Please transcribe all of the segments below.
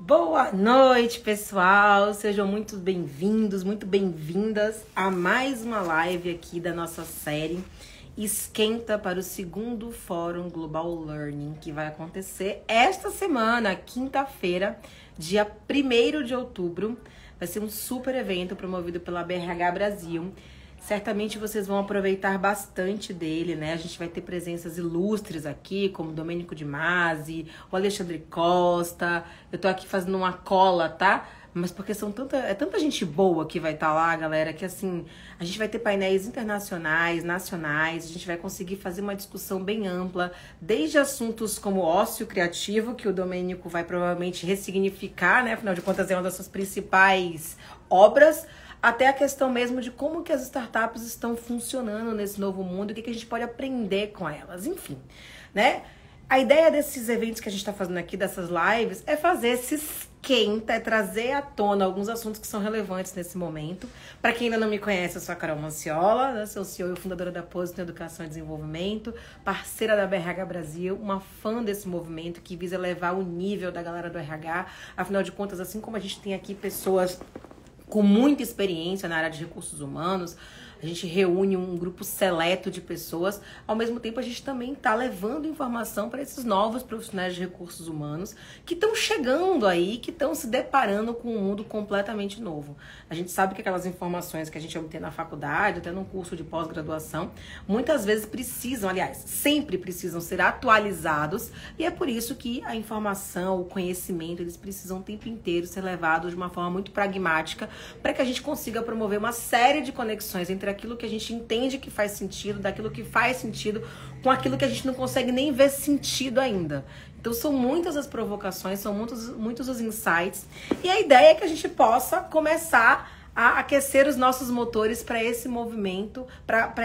Boa noite, pessoal! Sejam muito bem-vindos, muito bem-vindas a mais uma live aqui da nossa série Esquenta para o segundo Fórum Global Learning, que vai acontecer esta semana, quinta-feira, dia 1º de outubro. Vai ser um super evento promovido pela BRH Brasil. Certamente vocês vão aproveitar bastante dele, né? A gente vai ter presenças ilustres aqui, como Domênico de Masi, o Alexandre Costa. Eu tô aqui fazendo uma cola, tá? Mas porque é tanta gente boa que vai estar lá, galera, que assim, a gente vai ter painéis internacionais, nacionais, a gente vai conseguir fazer uma discussão bem ampla, desde assuntos como ócio criativo, que o Domênico vai provavelmente ressignificar, né? Afinal de contas, é uma das suas principais obras, até a questão mesmo de como que as startups estão funcionando nesse novo mundo e o que a gente pode aprender com elas, enfim, né? A ideia desses eventos que a gente está fazendo aqui, dessas lives, é fazer esse esquenta, é trazer à tona alguns assuntos que são relevantes nesse momento. Para quem ainda não me conhece, eu sou a Carol Manciola, né? Sou CEO e fundadora da Posito em Educação e Desenvolvimento, parceira da BRH Brasil, uma fã desse movimento que visa elevar o nível da galera do RH. Afinal de contas, assim como a gente tem aqui pessoas com muita experiência na área de recursos humanos, a gente reúne um grupo seleto de pessoas. Ao mesmo tempo, a gente também está levando informação para esses novos profissionais de recursos humanos que estão chegando aí, que estão se deparando com um mundo completamente novo. A gente sabe que aquelas informações que a gente obtém na faculdade, até num curso de pós-graduação, muitas vezes precisam, aliás, sempre precisam ser atualizados, e é por isso que a informação, o conhecimento, eles precisam o tempo inteiro ser levados de uma forma muito pragmática para que a gente consiga promover uma série de conexões entre aquilo que a gente entende que faz sentido, daquilo que faz sentido, com aquilo que a gente não consegue nem ver sentido ainda. Então são muitas as provocações, são muitos os insights, e a ideia é que a gente possa começar a aquecer os nossos motores para esse movimento, para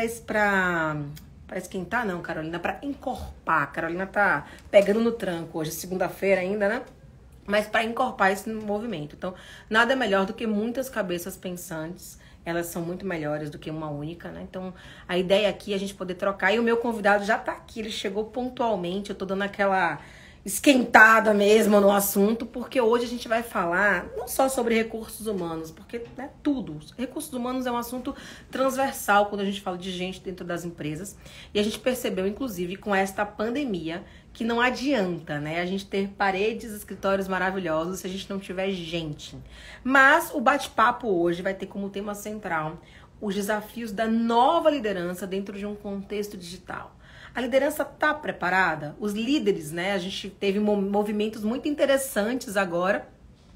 esquentar não, Carolina, para encorpar. A Carolina tá pegando no tranco hoje, segunda-feira ainda, né? Mas para encorpar esse movimento. Então, nada melhor do que muitas cabeças pensantes. Elas são muito melhores do que uma única, né? Então, a ideia aqui é a gente poder trocar. E o meu convidado já tá aqui, ele chegou pontualmente. Eu tô dando aquela esquentada mesmo no assunto, porque hoje a gente vai falar não só sobre recursos humanos, porque, né, tudo. Recursos humanos é um assunto transversal quando a gente fala de gente dentro das empresas. E a gente percebeu, inclusive, com esta pandemia, que não adianta, né, a gente ter paredes, escritórios maravilhosos se a gente não tiver gente. Mas o bate-papo hoje vai ter como tema central os desafios da nova liderança dentro de um contexto digital. A liderança está preparada? Os líderes, né? A gente teve movimentos muito interessantes agora,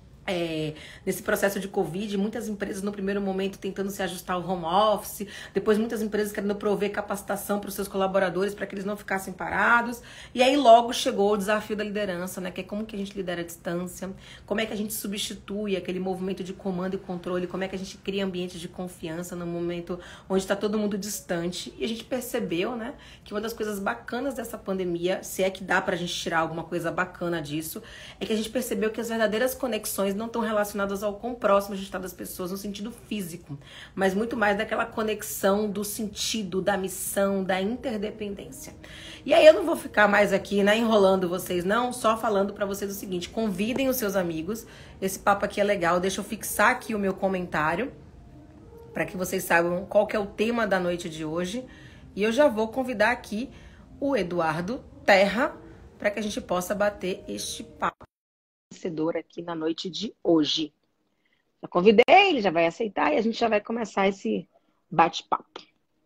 nesse processo de Covid, muitas empresas no primeiro momento tentando se ajustar ao home office, depois muitas empresas querendo prover capacitação para os seus colaboradores para que eles não ficassem parados, e aí logo chegou o desafio da liderança, né, que é como que a gente lidera a distância, como é que a gente substitui aquele movimento de comando e controle, como é que a gente cria ambientes de confiança no momento onde está todo mundo distante. E a gente percebeu, né, que uma das coisas bacanas dessa pandemia, se é que dá pra gente tirar alguma coisa bacana disso, é que a gente percebeu que as verdadeiras conexões não estão relacionadas ao quão próximo a gente está das pessoas no sentido físico, mas muito mais daquela conexão do sentido, da missão, da interdependência. E aí eu não vou ficar mais aqui, né, enrolando vocês, não, só falando para vocês o seguinte: convidem os seus amigos, esse papo aqui é legal, deixa eu fixar aqui o meu comentário, para que vocês saibam qual que é o tema da noite de hoje, e eu já vou convidar aqui o Eduardo Terra, para que a gente possa bater este papo vencedor aqui na noite de hoje. Já convidei, ele já vai aceitar e a gente já vai começar esse bate-papo.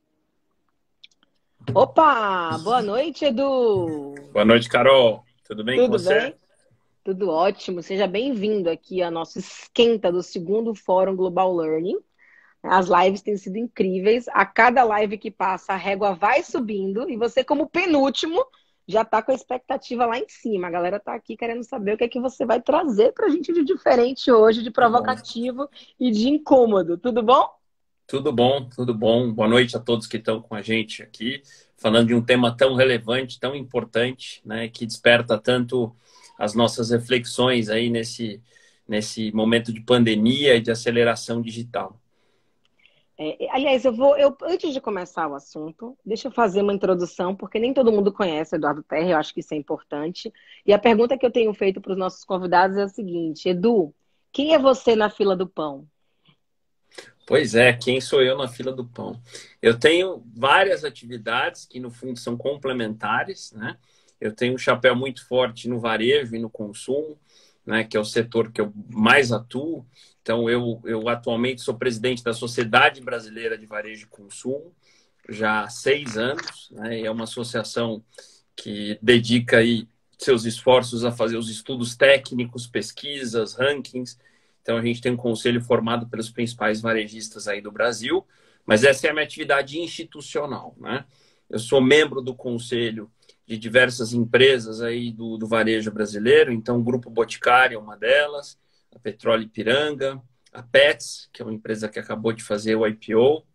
Opa! Boa noite, Edu! Boa noite, Carol. Tudo bem com Tudo você? bem? Tudo ótimo. Seja bem-vindo aqui ao nosso esquenta do segundo Fórum Global Learning. As lives têm sido incríveis. A cada live que passa, a régua vai subindo e você, como penúltimo, já tá com a expectativa lá em cima. A galera tá aqui querendo saber o que é que você vai trazer pra gente de diferente hoje, de Tudo bom. provocativo e de incômodo. Tudo bom? Tudo bom, tudo bom. Boa noite a todos que estão com a gente aqui, falando de um tema tão relevante, tão importante, né, que desperta tanto as nossas reflexões aí nesse momento de pandemia e de aceleração digital. Aliás, antes de começar o assunto, deixa eu fazer uma introdução, porque nem todo mundo conhece Eduardo Terra, eu acho que isso é importante. E a pergunta que eu tenho feito para os nossos convidados é a seguinte: Edu, quem é você na fila do pão? Pois é, quem sou eu na fila do pão? Eu tenho várias atividades que, no fundo, são complementares, né? Eu tenho um chapéu muito forte no varejo e no consumo, né? Que é o setor que eu mais atuo. Então, eu atualmente sou presidente da Sociedade Brasileira de Varejo e Consumo, já há 6 anos, né? E é uma associação que dedica aí seus esforços a fazer os estudos técnicos, pesquisas, rankings. Então, a gente tem um conselho formado pelos principais varejistas aí do Brasil, mas essa é a minha atividade institucional, né? Eu sou membro do conselho de diversas empresas aí do varejo brasileiro, então o Grupo Boticário é uma delas, a Petróleo Ipiranga, a Pets, que é uma empresa que acabou de fazer o IPO,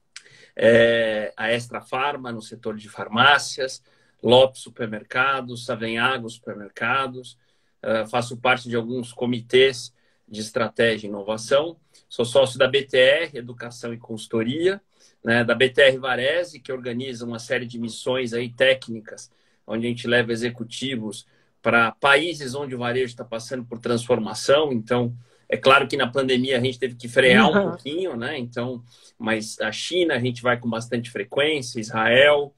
a Extra Farma no setor de farmácias, Lopes Supermercados, Savenhago Supermercados, faço parte de alguns comitês de estratégia e inovação, sou sócio da BTR, Educação e Consultoria, né, da BTR Varese, que organiza uma série de missões aí técnicas, onde a gente leva executivos para países onde o varejo está passando por transformação. Então, é claro que na pandemia a gente teve que frear um pouquinho, né? Então, mas a China a gente vai com bastante frequência, Israel,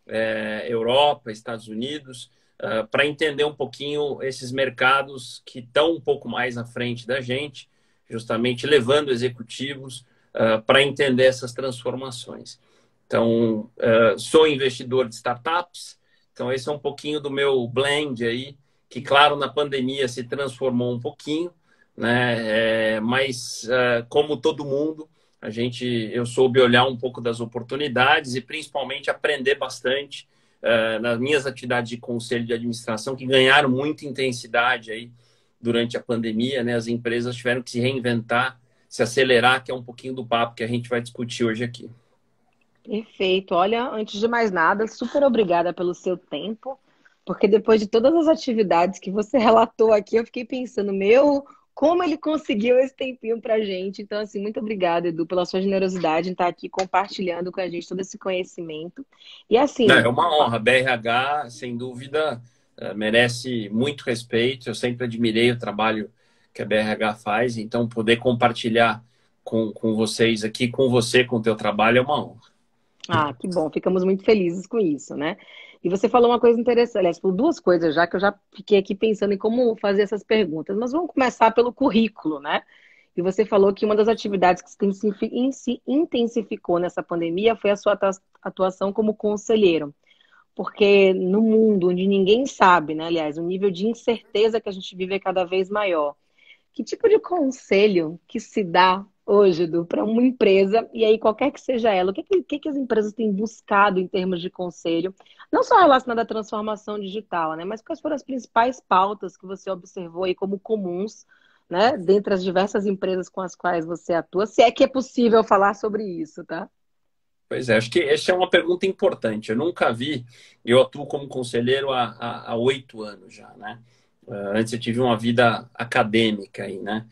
Europa, Estados Unidos, para entender um pouquinho esses mercados que estão um pouco mais à frente da gente, justamente levando executivos para entender essas transformações. Então, sou investidor de startups, então esse é um pouquinho do meu blend aí, que claro, na pandemia se transformou um pouquinho, né? Mas como todo mundo, eu soube olhar um pouco das oportunidades e principalmente aprender bastante nas minhas atividades de conselho de administração, que ganharam muita intensidade aí durante a pandemia, né? As empresas tiveram que se reinventar, se acelerar, que é um pouquinho do papo que a gente vai discutir hoje aqui. Perfeito. Olha, antes de mais nada, super obrigada pelo seu tempo, porque depois de todas as atividades que você relatou aqui, eu fiquei pensando, como ele conseguiu esse tempinho pra gente. Então, assim, muito obrigada, Edu, pela sua generosidade em estar aqui compartilhando com a gente todo esse conhecimento. E Não, assim, é uma honra. BRH, sem dúvida, merece muito respeito. Eu sempre admirei o trabalho que a BRH faz, então poder compartilhar com vocês aqui, com você, com o teu trabalho, é uma honra. que bom, ficamos muito felizes com isso, né? E você falou uma coisa interessante, aliás, falou duas coisas já que eu já fiquei aqui pensando em como fazer essas perguntas, mas vamos começar pelo currículo, né? E você falou que uma das atividades que se intensificou nessa pandemia foi a sua atuação como conselheiro. Porque no mundo onde ninguém sabe, né? Aliás, o nível de incerteza que a gente vive é cada vez maior. Que tipo de conselho que se dá hoje, Edu, para uma empresa, e aí qualquer que seja ela, o que as empresas têm buscado em termos de conselho, não só relacionado à transformação digital, né, mas quais foram as principais pautas que você observou aí como comuns, né, dentre as diversas empresas com as quais você atua, se é que é possível falar sobre isso, tá? Pois é, acho que essa é uma pergunta importante. Eu nunca vi, eu atuo como conselheiro há 8 anos já, né? Antes eu tive uma vida acadêmica aí, né?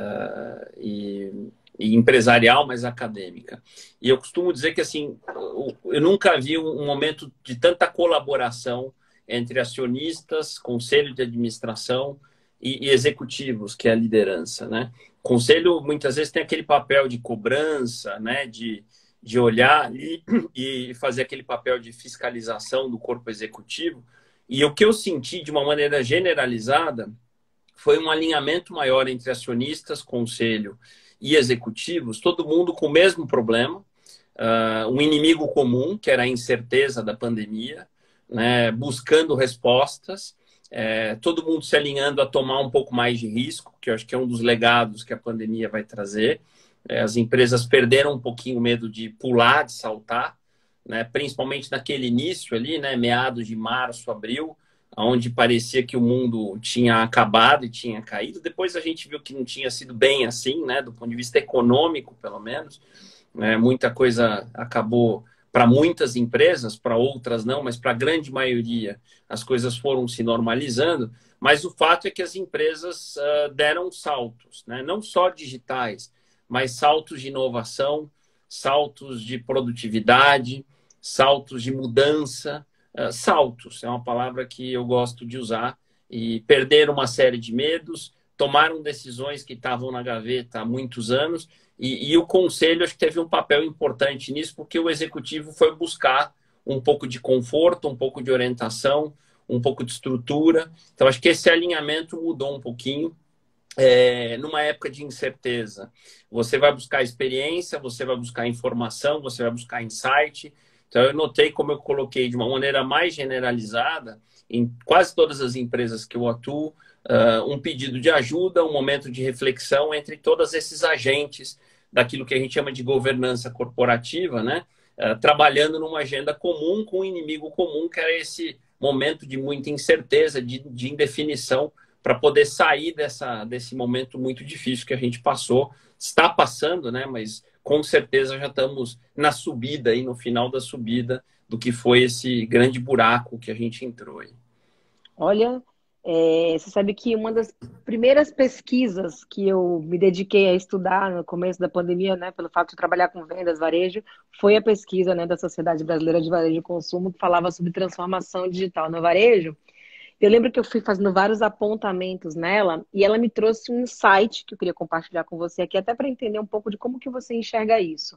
E empresarial, mas acadêmica. E eu costumo dizer que, assim, eu nunca vi um momento de tanta colaboração entre acionistas, conselho de administração e executivos, que é a liderança, né? O conselho, muitas vezes, tem aquele papel de cobrança, né? De olhar e fazer aquele papel de fiscalização do corpo executivo. E o que eu senti de uma maneira generalizada foi um alinhamento maior entre acionistas, conselho e executivos, todo mundo com o mesmo problema, um inimigo comum, que era a incerteza da pandemia, né, buscando respostas, todo mundo se alinhando a tomar um pouco mais de risco, que eu acho que é um dos legados que a pandemia vai trazer. As empresas perderam um pouquinho o medo de pular, de saltar, né? Principalmente naquele início ali, né? Meados de março, abril, onde parecia que o mundo tinha acabado e tinha caído. Depois a gente viu que não tinha sido bem assim, né? Do ponto de vista econômico, pelo menos. Muita coisa acabou para muitas empresas, para outras não, mas para a grande maioria as coisas foram se normalizando. Mas o fato é que as empresas deram saltos, né? Não só digitais, mas saltos de inovação, saltos de produtividade, saltos de mudança. Saltos é uma palavra que eu gosto de usar. E perderam uma série de medos, tomaram decisões que estavam na gaveta há muitos anos. E o conselho acho que teve um papel importante nisso, porque o executivo foi buscar um pouco de conforto, um pouco de orientação, um pouco de estrutura. Então, acho que esse alinhamento mudou um pouquinho. Numa época de incerteza, você vai buscar experiência, você vai buscar informação, você vai buscar insight. Então, eu notei como eu coloquei de uma maneira mais generalizada, em quase todas as empresas que eu atuo, um pedido de ajuda, um momento de reflexão entre todos esses agentes daquilo que a gente chama de governança corporativa, né? Trabalhando numa agenda comum, com um inimigo comum, que era esse momento de muita incerteza, de indefinição, para poder sair desse momento muito difícil que a gente passou. Está passando, né? Mas com certeza já estamos na subida, aí, no final da subida, do que foi esse grande buraco que a gente entrou aí. Olha, você sabe que uma das primeiras pesquisas que eu me dediquei a estudar no começo da pandemia, né, pelo fato de trabalhar com vendas, varejo, foi a pesquisa, né, da Sociedade Brasileira de Varejo e Consumo, que falava sobre transformação digital no varejo. Eu lembro que eu fui fazendo vários apontamentos nela e ela me trouxe um insight que eu queria compartilhar com você aqui, até para entender um pouco de como que você enxerga isso.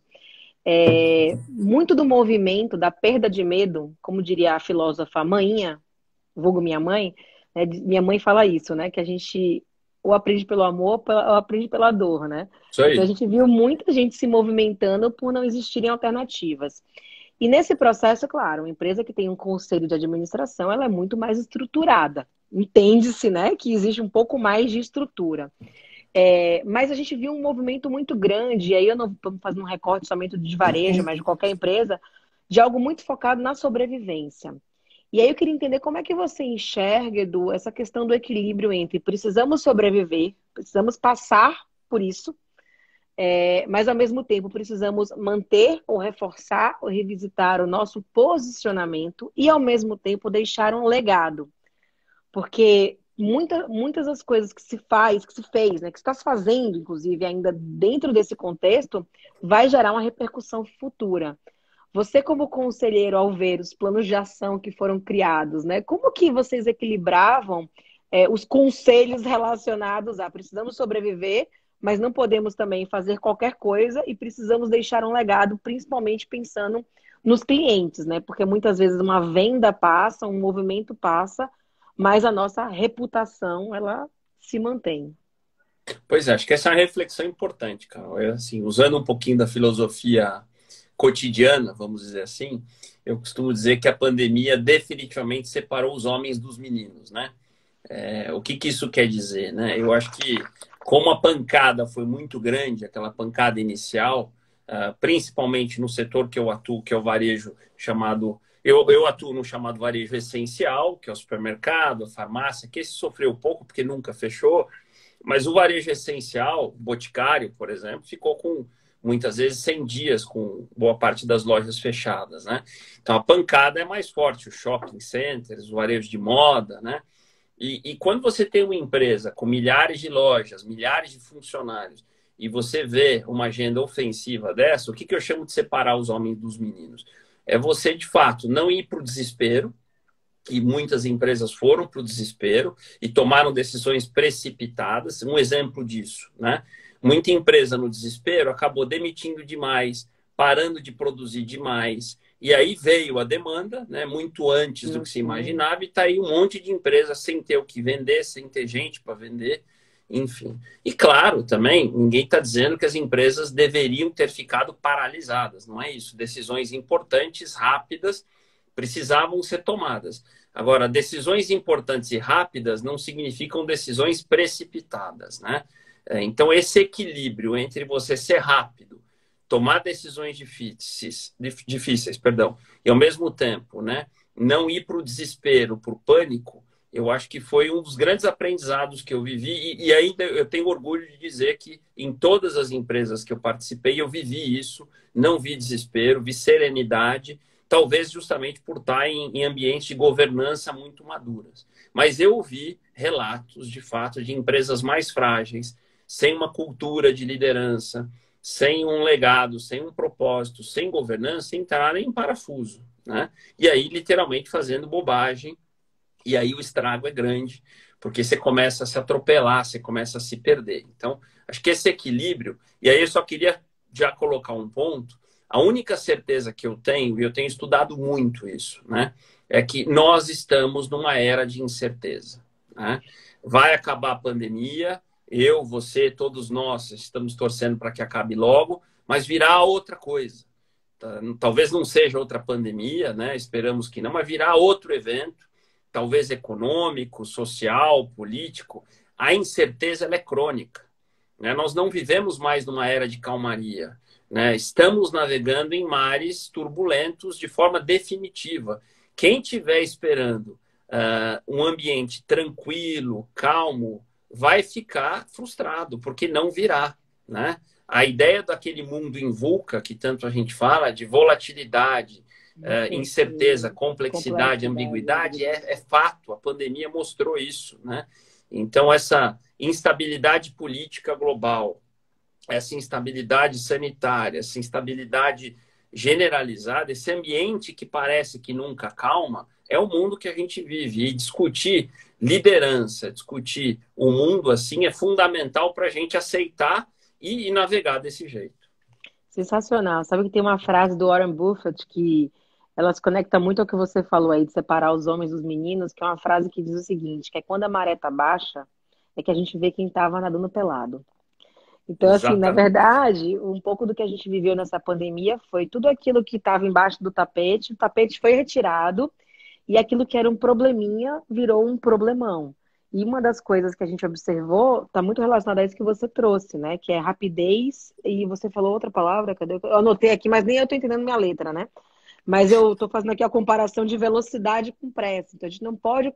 Muito do movimento da perda de medo, como diria a filósofa Mainha, vulgo minha mãe, né, minha mãe fala isso, né? Que a gente ou aprende pelo amor ou aprende pela dor, né? Isso aí. Então a gente viu muita gente se movimentando por não existirem alternativas. E nesse processo, claro, uma empresa que tem um conselho de administração, ela é muito mais estruturada. Entende-se, né, que existe um pouco mais de estrutura. Mas a gente viu um movimento muito grande, e aí eu não estou fazendo um recorte somente de varejo, mas de qualquer empresa, de algo muito focado na sobrevivência. E aí eu queria entender como é que você enxerga, Edu, essa questão do equilíbrio entre precisamos sobreviver, precisamos passar por isso, mas ao mesmo tempo precisamos manter ou reforçar ou revisitar o nosso posicionamento e ao mesmo tempo deixar um legado. Porque muitas das coisas que se fez, né, que está se fazendo, inclusive, ainda dentro desse contexto, vai gerar uma repercussão futura. Você, como conselheiro, ao ver os planos de ação que foram criados, né, como que vocês equilibravam os conselhos relacionados a precisamos sobreviver, mas não podemos também fazer qualquer coisa e precisamos deixar um legado, principalmente pensando nos clientes, né? Porque muitas vezes uma venda passa, um movimento passa, mas a nossa reputação, ela se mantém. Pois é, acho que essa é uma reflexão importante, Carol. Assim, usando um pouquinho da filosofia cotidiana, vamos dizer assim, eu costumo dizer que a pandemia definitivamente separou os homens dos meninos, né? O que isso quer dizer, né? Eu acho que como a pancada foi muito grande, aquela pancada inicial, principalmente no setor que eu atuo, que é o varejo chamado... Eu atuo no chamado varejo essencial, que é o supermercado, a farmácia, que esse sofreu pouco porque nunca fechou, mas o varejo essencial, o Boticário, por exemplo, ficou com muitas vezes 100 dias com boa parte das lojas fechadas, né? Então a pancada é mais forte, os shopping centers, o varejo de moda, né? E quando você tem uma empresa com milhares de lojas, milhares de funcionários, e você vê uma agenda ofensiva dessa, o que eu chamo de separar os homens dos meninos? É você, de fato, não ir para o desespero, e muitas empresas foram para o desespero e tomaram decisões precipitadas. Um exemplo disso, né? Muita empresa no desespero acabou demitindo demais, parando de produzir demais. E aí veio a demanda, né, muito antes do que se imaginava, e está aí um monte de empresas sem ter o que vender, sem ter gente para vender, enfim. E claro, também, ninguém está dizendo que as empresas deveriam ter ficado paralisadas, não é isso. Decisões importantes, rápidas, precisavam ser tomadas. Agora, decisões importantes e rápidas não significam decisões precipitadas, né? Então, esse equilíbrio entre você ser rápido, tomar decisões difíceis, e ao mesmo tempo, né, não ir para o desespero, para o pânico, eu acho que foi um dos grandes aprendizados que eu vivi e ainda eu tenho orgulho de dizer que em todas as empresas que eu participei, eu vivi isso, não vi desespero, vi serenidade, talvez justamente por estar em ambientes de governança muito maduras. Mas eu ouvi relatos, de fato, de empresas mais frágeis, sem uma cultura de liderança, sem um legado, sem um propósito, sem governança, entrarem em parafuso, né? E aí, literalmente, fazendo bobagem. E aí o estrago é grande, porque você começa a se atropelar, você começa a se perder. Então, acho que esse equilíbrio... E aí eu só queria já colocar um ponto. A única certeza que eu tenho, e eu tenho estudado muito isso, né? É que nós estamos numa era de incerteza, né? Vai acabar a pandemia, eu, você, todos nós estamos torcendo para que acabe logo, mas virá outra coisa. Talvez não seja outra pandemia, né? Esperamos que não, mas virá outro evento, talvez econômico, social, político. A incerteza ela é crônica, né? Nós não vivemos mais numa era de calmaria, né? Estamos navegando em mares turbulentos de forma definitiva. Quem estiver esperando um ambiente tranquilo, calmo, vai ficar frustrado, porque não virá, né? A ideia daquele mundo em VUCA, que tanto a gente fala, de volatilidade, incerteza, complexidade, ambiguidade, é fato. A pandemia mostrou isso, né? Então, essa instabilidade política global, essa instabilidade sanitária, essa instabilidade generalizada, esse ambiente que parece que nunca calma, é o mundo que a gente vive. E discutir liderança, discutir o mundo assim, é fundamental para a gente aceitar e navegar desse jeito. Sensacional. Sabe que tem uma frase do Warren Buffett que ela se conecta muito ao que você falou aí, de separar os homens dos meninos, que é uma frase que diz o seguinte, que é quando a maré tá baixa, é que a gente vê quem estava nadando pelado. Então, assim, na Exatamente. verdade, um pouco do que a gente viveu nessa pandemia foi tudo aquilo que estava embaixo do tapete, o tapete foi retirado e aquilo que era um probleminha virou um problemão. E uma das coisas que a gente observou está muito relacionada a isso que você trouxe, né? Que é rapidez, e você falou outra palavra, cadê? Eu anotei aqui, mas nem eu estou entendendo minha letra, né? Mas eu estou fazendo aqui a comparação de velocidade com pressa. Então, a gente não pode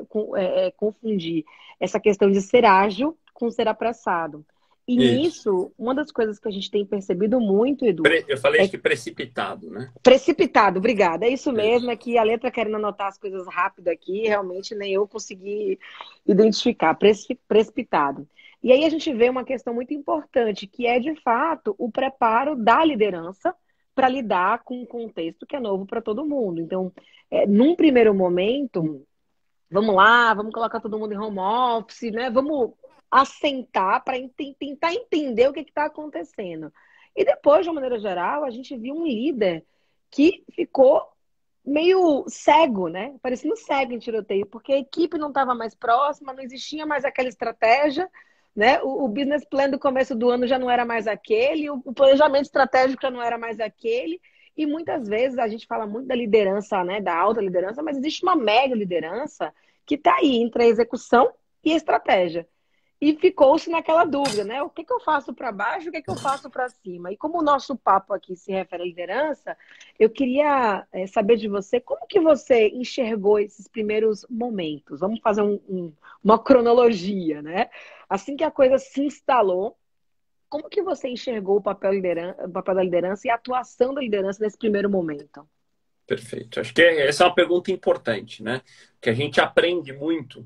confundir essa questão de ser ágil com ser apressado. E Isso. nisso, uma das coisas que a gente tem percebido muito, Edu, Eu falei é que precipitado, né? precipitado, obrigada. É isso mesmo, Isso. é que a letra querendo anotar as coisas rápido aqui, realmente nem eu consegui identificar, precipitado. E aí a gente vê uma questão muito importante, que é, de fato, o preparo da liderança para lidar com um contexto que é novo para todo mundo. Então, num primeiro momento, vamos lá, vamos colocar todo mundo em home office, né? Vamos assentar para tentar entender o que está acontecendo. E depois, de uma maneira geral, a gente viu um líder que ficou meio cego, né? Parecendo cego em tiroteio, porque a equipe não estava mais próxima, não existia mais aquela estratégia, né? O business plan do começo do ano já não era mais aquele, o planejamento estratégico já não era mais aquele. E muitas vezes a gente fala muito da liderança, né? Da alta liderança, mas existe uma média liderança que está aí entre a execução e a estratégia. E ficou-se naquela dúvida, né? O que eu faço para baixo, o que eu faço para cima? E como o nosso papo aqui se refere à liderança, eu queria saber de você como que você enxergou esses primeiros momentos. Vamos fazer uma cronologia, né? Assim que a coisa se instalou, como que você enxergou o papel da liderança e a atuação da liderança nesse primeiro momento? Perfeito. Acho que essa é uma pergunta importante, né? Que a gente aprende muito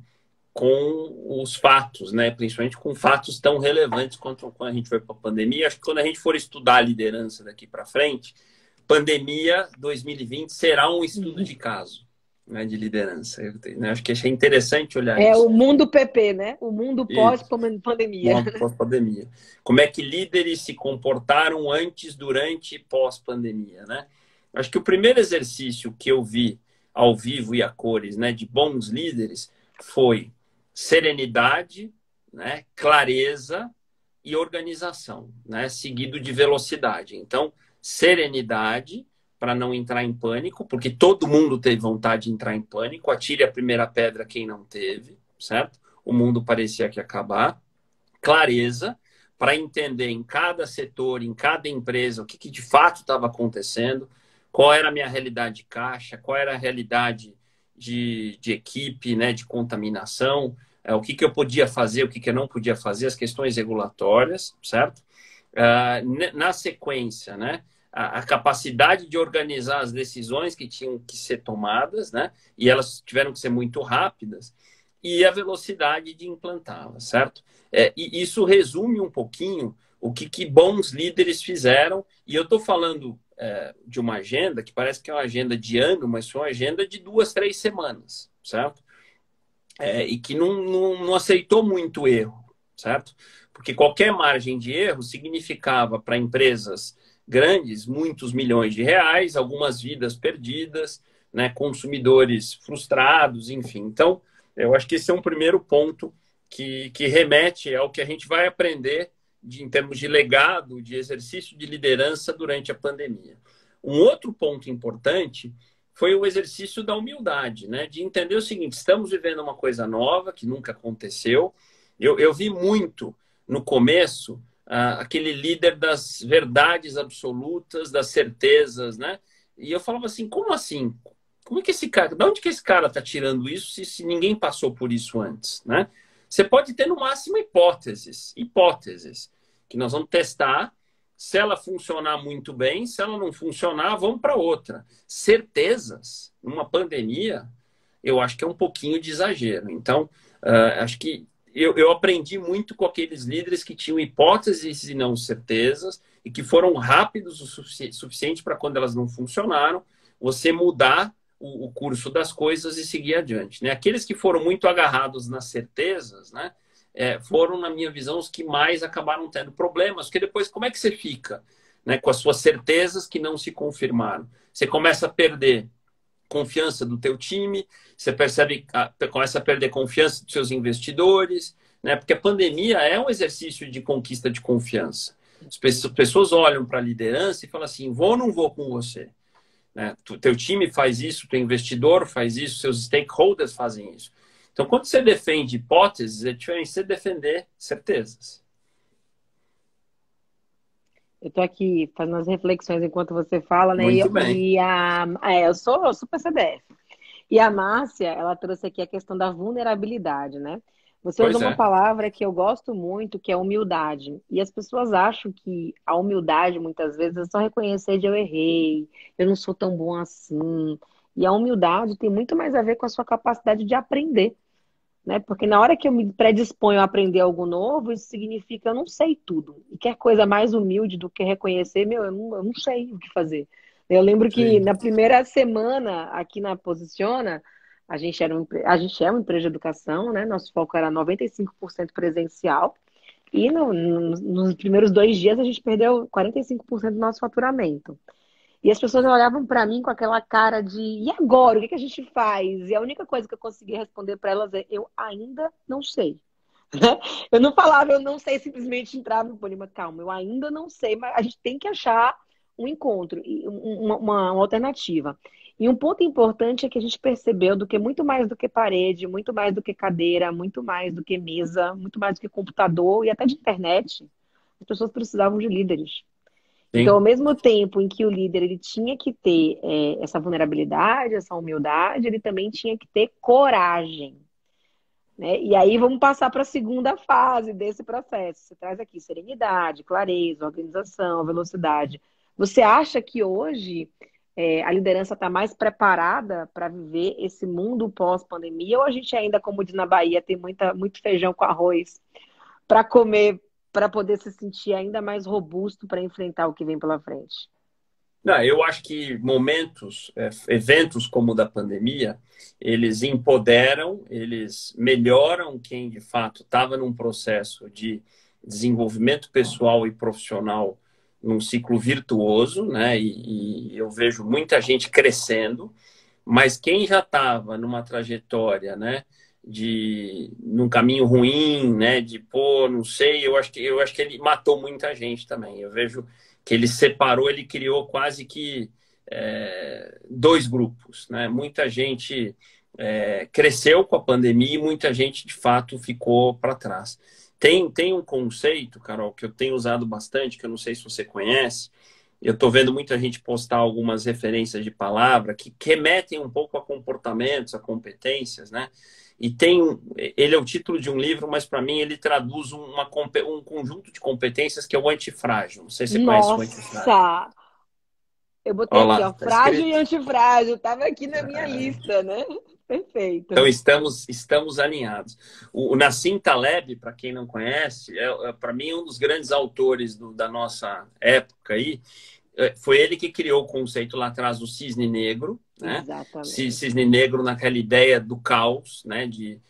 com os fatos, né? Principalmente com fatos tão relevantes quanto quando a gente foi para a pandemia. Acho que quando a gente for estudar a liderança daqui para frente, pandemia 2020 será um estudo de caso, né, de liderança. Acho que é interessante olhar É isso. o mundo PP, né? O mundo Isso. pós-pandemia. Pós-pandemia. Como é que líderes se comportaram antes, durante e pós-pandemia, né? Acho que o primeiro exercício que eu vi ao vivo e a cores, né, de bons líderes foi serenidade, né, clareza e organização, né, seguido de velocidade. Então, serenidade para não entrar em pânico, porque todo mundo teve vontade de entrar em pânico. Atire a primeira pedra quem não teve, certo? O mundo parecia que ia acabar. Clareza para entender em cada setor, em cada empresa, o que de fato estava acontecendo, qual era a minha realidade de caixa, qual era a realidade de equipe, né, de contaminação, o que eu podia fazer, o que eu não podia fazer, as questões regulatórias, certo? Na sequência, né, a capacidade de organizar as decisões que tinham que ser tomadas, né, e elas tiveram que ser muito rápidas, e a velocidade de implantá-las, certo? E isso resume um pouquinho o que bons líderes fizeram. E eu estou falando de uma agenda que parece que é uma agenda de ano, mas foi uma agenda de 2, 3 semanas, certo? E que não aceitou muito erro, certo? Porque qualquer margem de erro significava para empresas grandes muitos milhões de reais, algumas vidas perdidas, né, consumidores frustrados, enfim. Então, eu acho que esse é um primeiro ponto que remete ao que a gente vai aprender em termos de legado, de exercício de liderança durante a pandemia. Um outro ponto importante foi o exercício da humildade, né? De entender o seguinte: estamos vivendo uma coisa nova que nunca aconteceu. Eu vi muito no começo aquele líder das verdades absolutas, das certezas, né? E eu falava assim: como assim? Como é que esse cara, de onde que esse cara está tirando isso se ninguém passou por isso antes, né? Você pode ter no máximo hipóteses que nós vamos testar. Se ela funcionar muito bem, se ela não funcionar, vamos para outra. Certezas, numa pandemia, eu acho que é um pouquinho de exagero. Então, acho que eu aprendi muito com aqueles líderes que tinham hipóteses e não certezas, e que foram rápidos o suficiente para, quando elas não funcionaram, você mudar o curso das coisas e seguir adiante, né? Aqueles que foram muito agarrados nas certezas, né? Foram, na minha visão, os que mais acabaram tendo problemas, porque depois como é que você fica, né, com as suas certezas que não se confirmaram? Você começa a perder confiança do teu time, você começa a perder confiança dos seus investidores, né, porque a pandemia é um exercício de conquista de confiança. As pessoas olham para a liderança e falam assim: vou ou não vou com você? Né? Teu time faz isso, teu investidor faz isso, seus stakeholders fazem isso. Então, quando você defende hipóteses, é diferente de você defender certezas. Eu tô aqui fazendo as reflexões enquanto você fala, né? Muito bem. Eu sou super CDF. E a Márcia, ela trouxe aqui a questão da vulnerabilidade, né? Você usou Pois uma é. palavra que eu gosto muito, que é humildade. E as pessoas acham que a humildade, muitas vezes, é só reconhecer de eu errei, eu não sou tão bom assim. E a humildade tem muito mais a ver com a sua capacidade de aprender, né? Porque na hora que eu me predisponho a aprender algo novo, isso significa que eu não sei tudo. E quer coisa mais humilde do que reconhecer, eu não sei o que fazer. Eu lembro que Sim. na primeira semana aqui na Posiciona, a gente é uma empresa de educação, né? Nosso foco era 95% presencial. E nos primeiros 2 dias a gente perdeu 45% do nosso faturamento. E as pessoas olhavam para mim com aquela cara de: e agora? O que que a gente faz? E a única coisa que eu conseguia responder para elas é: eu ainda não sei. Eu não falava, eu não sei, simplesmente entrava no polímero: calma, eu ainda não sei, mas a gente tem que achar um encontro, uma alternativa. E um ponto importante é que a gente percebeu do que muito mais do que parede, muito mais do que cadeira, muito mais do que mesa, muito mais do que computador e até de internet, as pessoas precisavam de líderes. Então, Sim. ao mesmo tempo em que o líder ele tinha que ter essa vulnerabilidade, essa humildade, ele também tinha que ter coragem, né? E aí vamos passar para a segunda fase desse processo. Você traz aqui serenidade, clareza, organização, velocidade. Você acha que hoje a liderança está mais preparada para viver esse mundo pós-pandemia? Ou a gente ainda, como diz na Bahia, tem muito feijão com arroz para comer, para poder se sentir ainda mais robusto para enfrentar o que vem pela frente? Não, eu acho que eventos como o da pandemia, eles empoderam, eles melhoram quem de fato estava num processo de desenvolvimento pessoal e profissional num ciclo virtuoso, né? E eu vejo muita gente crescendo, mas quem já estava numa trajetória, né? Num caminho ruim, né? De pô, não sei, eu acho que ele matou muita gente também. Eu vejo que ele separou, ele criou quase que dois grupos, né? Muita gente cresceu com a pandemia e muita gente, de fato, ficou para trás. Tem um conceito, Carol, que eu tenho usado bastante, que eu não sei se você conhece. Eu estou vendo muita gente postar algumas referências de palavra que remetem um pouco a comportamentos, a competências, né? E ele é o título de um livro, mas para mim ele traduz um conjunto de competências que é o antifrágil. Não sei se você conhece o antifrágil. Nossa! Eu botei Olha aqui, lá, ó, tá frágil e escrito. antifrágil. Tava aqui na minha lista, né? Perfeito. Então, estamos alinhados. O Nassim Taleb, para quem não conhece, para mim, um dos grandes autores da nossa época aí. Foi ele que criou o conceito lá atrás do cisne negro, né? Exatamente. Cisne negro naquela ideia do caos, né?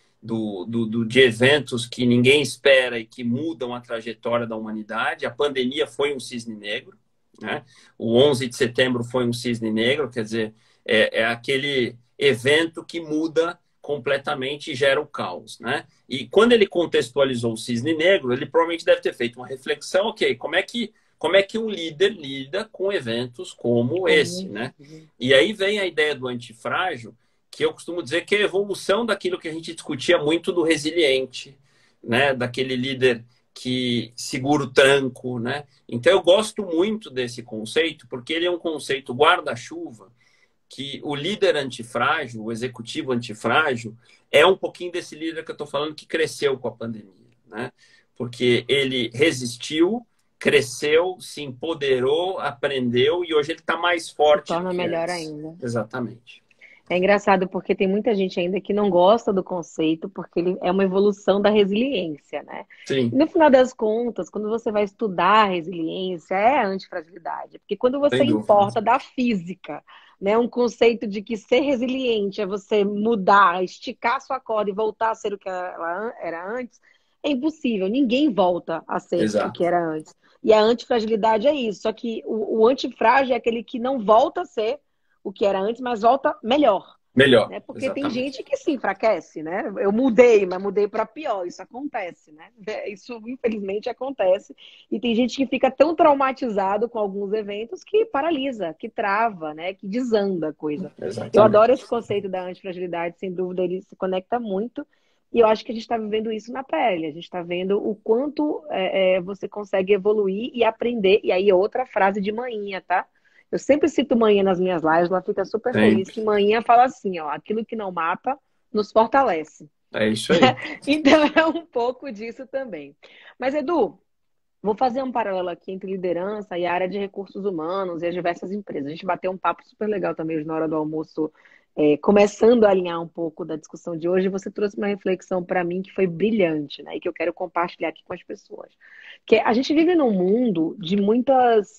De eventos que ninguém espera e que mudam a trajetória da humanidade. A pandemia foi um cisne negro, né? O 11 de setembro foi um cisne negro, quer dizer, é aquele evento que muda completamente e gera o caos, né? E quando ele contextualizou o cisne negro, ele provavelmente deve ter feito uma reflexão, ok, como é que um líder lida com eventos como esse, né? E aí vem a ideia do antifrágil, que eu costumo dizer que é a evolução daquilo que a gente discutia muito do resiliente, né? Daquele líder que segura o tranco, né? Então eu gosto muito desse conceito, porque ele é um conceito guarda-chuva, que o líder antifrágil, o executivo antifrágil, é um pouquinho desse líder que eu estou falando que cresceu com a pandemia, né? Porque ele resistiu, cresceu, se empoderou, aprendeu e hoje ele está mais Se forte do torna que melhor antes. ainda. Exatamente. É engraçado porque tem muita gente ainda que não gosta do conceito, porque ele é uma evolução da resiliência, né? E Sim, no final das contas, quando você vai estudar a resiliência, é a antifragilidade. Porque quando você sem dúvida. importa da física, né, um conceito de que ser resiliente é você mudar, esticar sua corda e voltar a ser o que ela era antes, é impossível. Ninguém volta a ser o que Exato. era antes. E a antifragilidade é isso. Só que o antifrágil é aquele que não volta a ser o que era antes, mas volta melhor. Melhor, Né? Porque tem exatamente. gente que se enfraquece, né? Eu mudei, mas mudei para pior. Isso acontece, né? Isso infelizmente acontece. E tem gente que fica tão traumatizado com alguns eventos que paralisa, que trava, né? Que desanda a coisa. Eu adoro esse Exatamente. conceito da antifragilidade, sem dúvida, ele se conecta muito. E eu acho que a gente está vivendo isso na pele. A gente está vendo o quanto você consegue evoluir e aprender. E aí, outra frase de manhinha, tá? Eu sempre cito manhã nas minhas lives, ela fica super feliz Sempre. que manhã fala assim, ó, aquilo que não mata nos fortalece. É isso aí. Então é um pouco disso também. Mas Edu, vou fazer um paralelo aqui entre liderança e a área de recursos humanos e as diversas empresas. A gente bateu um papo super legal também hoje na hora do almoço, começando a alinhar um pouco da discussão de hoje. Você trouxe uma reflexão para mim que foi brilhante, né? E que eu quero compartilhar aqui com as pessoas. Que a gente vive num mundo de muitas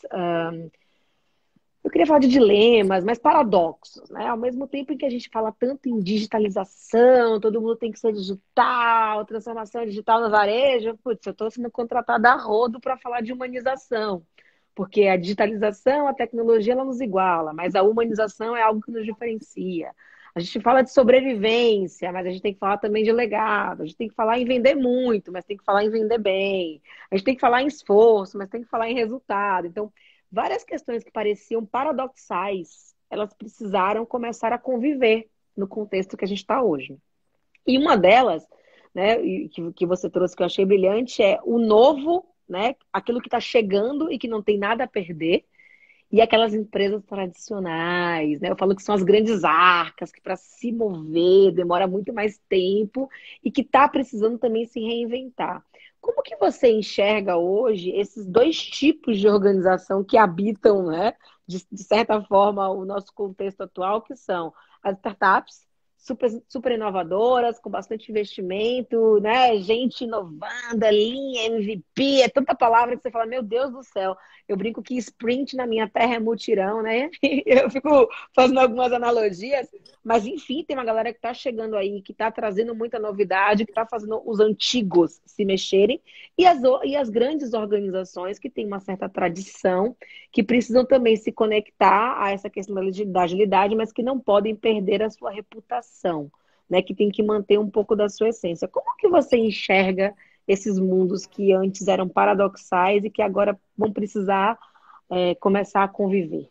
eu queria falar de dilemas, mas paradoxos, né? Ao mesmo tempo em que a gente fala tanto em digitalização, todo mundo tem que ser digital, transformação digital no varejo, putz, eu estou sendo contratada a rodo para falar de humanização, porque a digitalização, a tecnologia, ela nos iguala, mas a humanização é algo que nos diferencia. A gente fala de sobrevivência, mas a gente tem que falar também de legado. A gente tem que falar em vender muito, mas tem que falar em vender bem. A gente tem que falar em esforço, mas tem que falar em resultado. Então, várias questões que pareciam paradoxais, elas precisaram começar a conviver no contexto que a gente está hoje. E uma delas, né, que você trouxe que eu achei brilhante, é o novo, né, aquilo que está chegando e que não tem nada a perder, e aquelas empresas tradicionais, né? Eu falo que são as grandes arcas, que para se mover demora muito mais tempo e que está precisando também se reinventar. Como que você enxerga hoje esses dois tipos de organização que habitam, né, de certa forma, o nosso contexto atual, que são as startups, super inovadoras, com bastante investimento, né? Gente inovando, linha, MVP, é tanta palavra que você fala, meu Deus do céu. Eu brinco que sprint na minha terra é mutirão, né? Eu fico fazendo algumas analogias, mas enfim, tem uma galera que está chegando aí, que está trazendo muita novidade, que está fazendo os antigos se mexerem, e as grandes organizações que têm uma certa tradição, que precisam também se conectar a essa questão da agilidade, mas que não podem perder a sua reputação, né? Que tem que manter um pouco da sua essência. Como que você enxerga esses mundos que antes eram paradoxais e que agora vão precisar começar a conviver?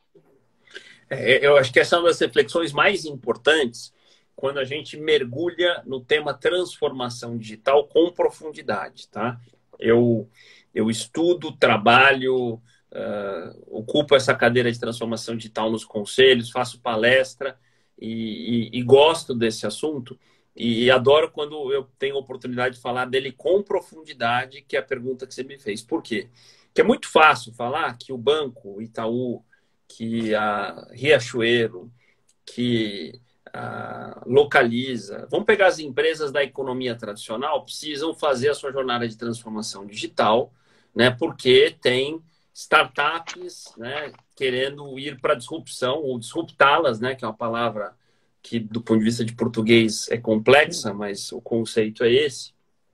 Eu acho que essa é uma das reflexões mais importantes quando a gente mergulha no tema transformação digital com profundidade, tá? Eu estudo, trabalho, ocupo essa cadeira de transformação digital nos conselhos, faço palestra e gosto desse assunto e adoro quando eu tenho a oportunidade de falar dele com profundidade, que é a pergunta que você me fez. Por quê? Porque é muito fácil falar que o banco, o Itaú, que a Riachuelo, que localiza. Vamos pegar as empresas da economia tradicional, precisam fazer a sua jornada de transformação digital, né? Porque tem startups, né, querendo ir para a disrupção ou disruptá-las, né? Que é uma palavra que, do ponto de vista de português, é complexa, mas o conceito é esse.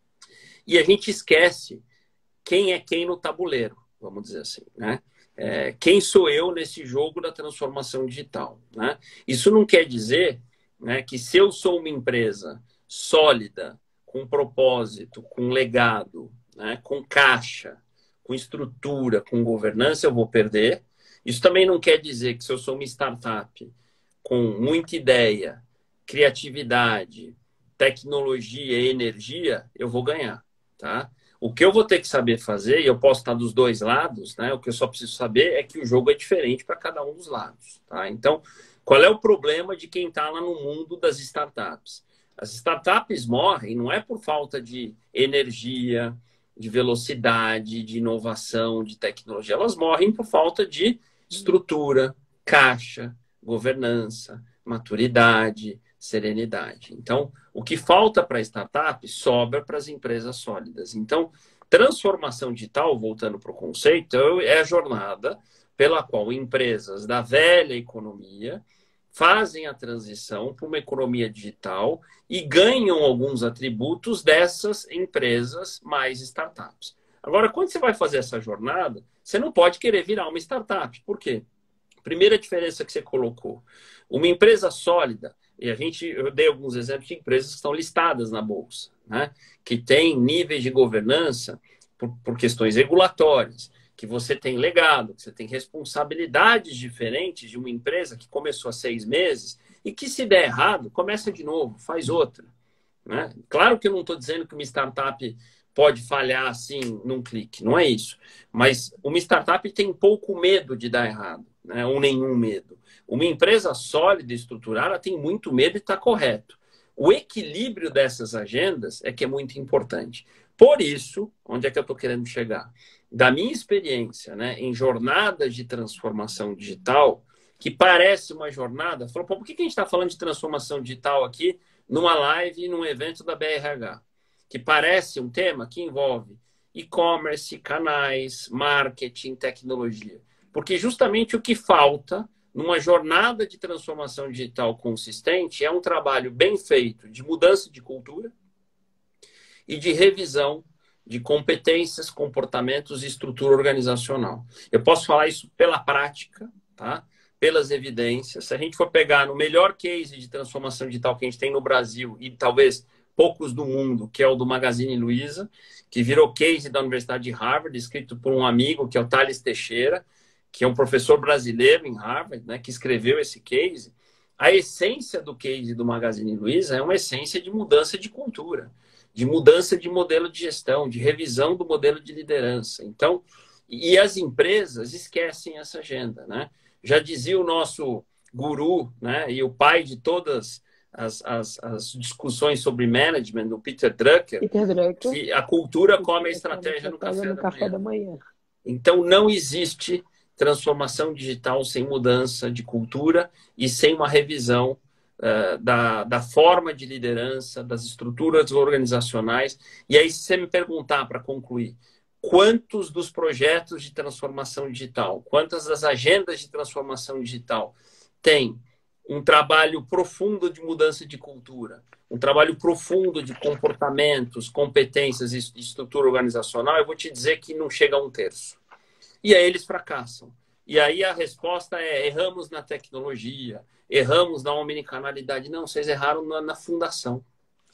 E a gente esquece quem é quem no tabuleiro, vamos dizer assim, né? Quem sou eu nesse jogo da transformação digital, né? Isso não quer dizer, né, que se eu sou uma empresa sólida, com propósito, com legado, né, com caixa, com estrutura, com governança, eu vou perder. Isso também não quer dizer que se eu sou uma startup com muita ideia, criatividade, tecnologia e energia, eu vou ganhar, tá? O que eu vou ter que saber fazer, e eu posso estar dos dois lados, né? O que eu só preciso saber é que o jogo é diferente para cada um dos lados, tá? Então, qual é o problema de quem está lá no mundo das startups? As startups morrem não é por falta de energia, de velocidade, de inovação, de tecnologia. Elas morrem por falta de estrutura, caixa, governança, maturidade, serenidade. Então, o que falta para a startup sobra para as empresas sólidas. Então, transformação digital, voltando para o conceito, é a jornada pela qual empresas da velha economia fazem a transição para uma economia digital e ganham alguns atributos dessas empresas mais startups. Agora, quando você vai fazer essa jornada, você não pode querer virar uma startup. Por quê? Primeira diferença que você colocou. Uma empresa sólida, e eu dei alguns exemplos de empresas que estão listadas na Bolsa, né? Que tem níveis de governança por questões regulatórias, que você tem legado, que você tem responsabilidades diferentes de uma empresa que começou há 6 meses e que, se der errado, começa de novo, faz outra, né? Claro que eu não estou dizendo que uma startup pode falhar assim num clique, não é isso. Mas uma startup tem pouco medo de dar errado, né? Ou nenhum medo. Uma empresa sólida e estruturada tem muito medo e está correto. O equilíbrio dessas agendas é que é muito importante. Por isso, onde é que eu estou querendo chegar? Da minha experiência, né, em jornadas de transformação digital, que parece uma jornada, falou, por que a gente está falando de transformação digital aqui numa live, num evento da BRH? Que parece um tema que envolve e-commerce, canais, marketing, tecnologia. Porque justamente o que falta numa jornada de transformação digital consistente é um trabalho bem feito de mudança de cultura e de revisão de competências, comportamentos e estrutura organizacional. Eu posso falar isso pela prática, tá? Pelas evidências. Se a gente for pegar no melhor case de transformação digital que a gente tem no Brasil e talvez poucos do mundo, que é o do Magazine Luiza, que virou case da Universidade de Harvard, escrito por um amigo, que é o Thales Teixeira, que é um professor brasileiro em Harvard, né, que escreveu esse case. A essência do case do Magazine Luiza é uma essência de mudança de cultura, de mudança de modelo de gestão, de revisão do modelo de liderança. Então, e as empresas esquecem essa agenda, né? Já dizia o nosso guru, né, e o pai de todas as discussões sobre management, o Peter Drucker, que a cultura come a estratégia no café da manhã. Então, não existe transformação digital sem mudança de cultura e sem uma revisão da forma de liderança, das estruturas organizacionais. E aí, se você me perguntar, para concluir, quantos dos projetos de transformação digital, quantas das agendas de transformação digital têm um trabalho profundo de mudança de cultura, um trabalho profundo de comportamentos, competências e estrutura organizacional, eu vou te dizer que não chega a 1/3. E aí eles fracassam. E aí a resposta é: erramos na tecnologia, erramos na omnicanalidade. Não, vocês erraram na fundação.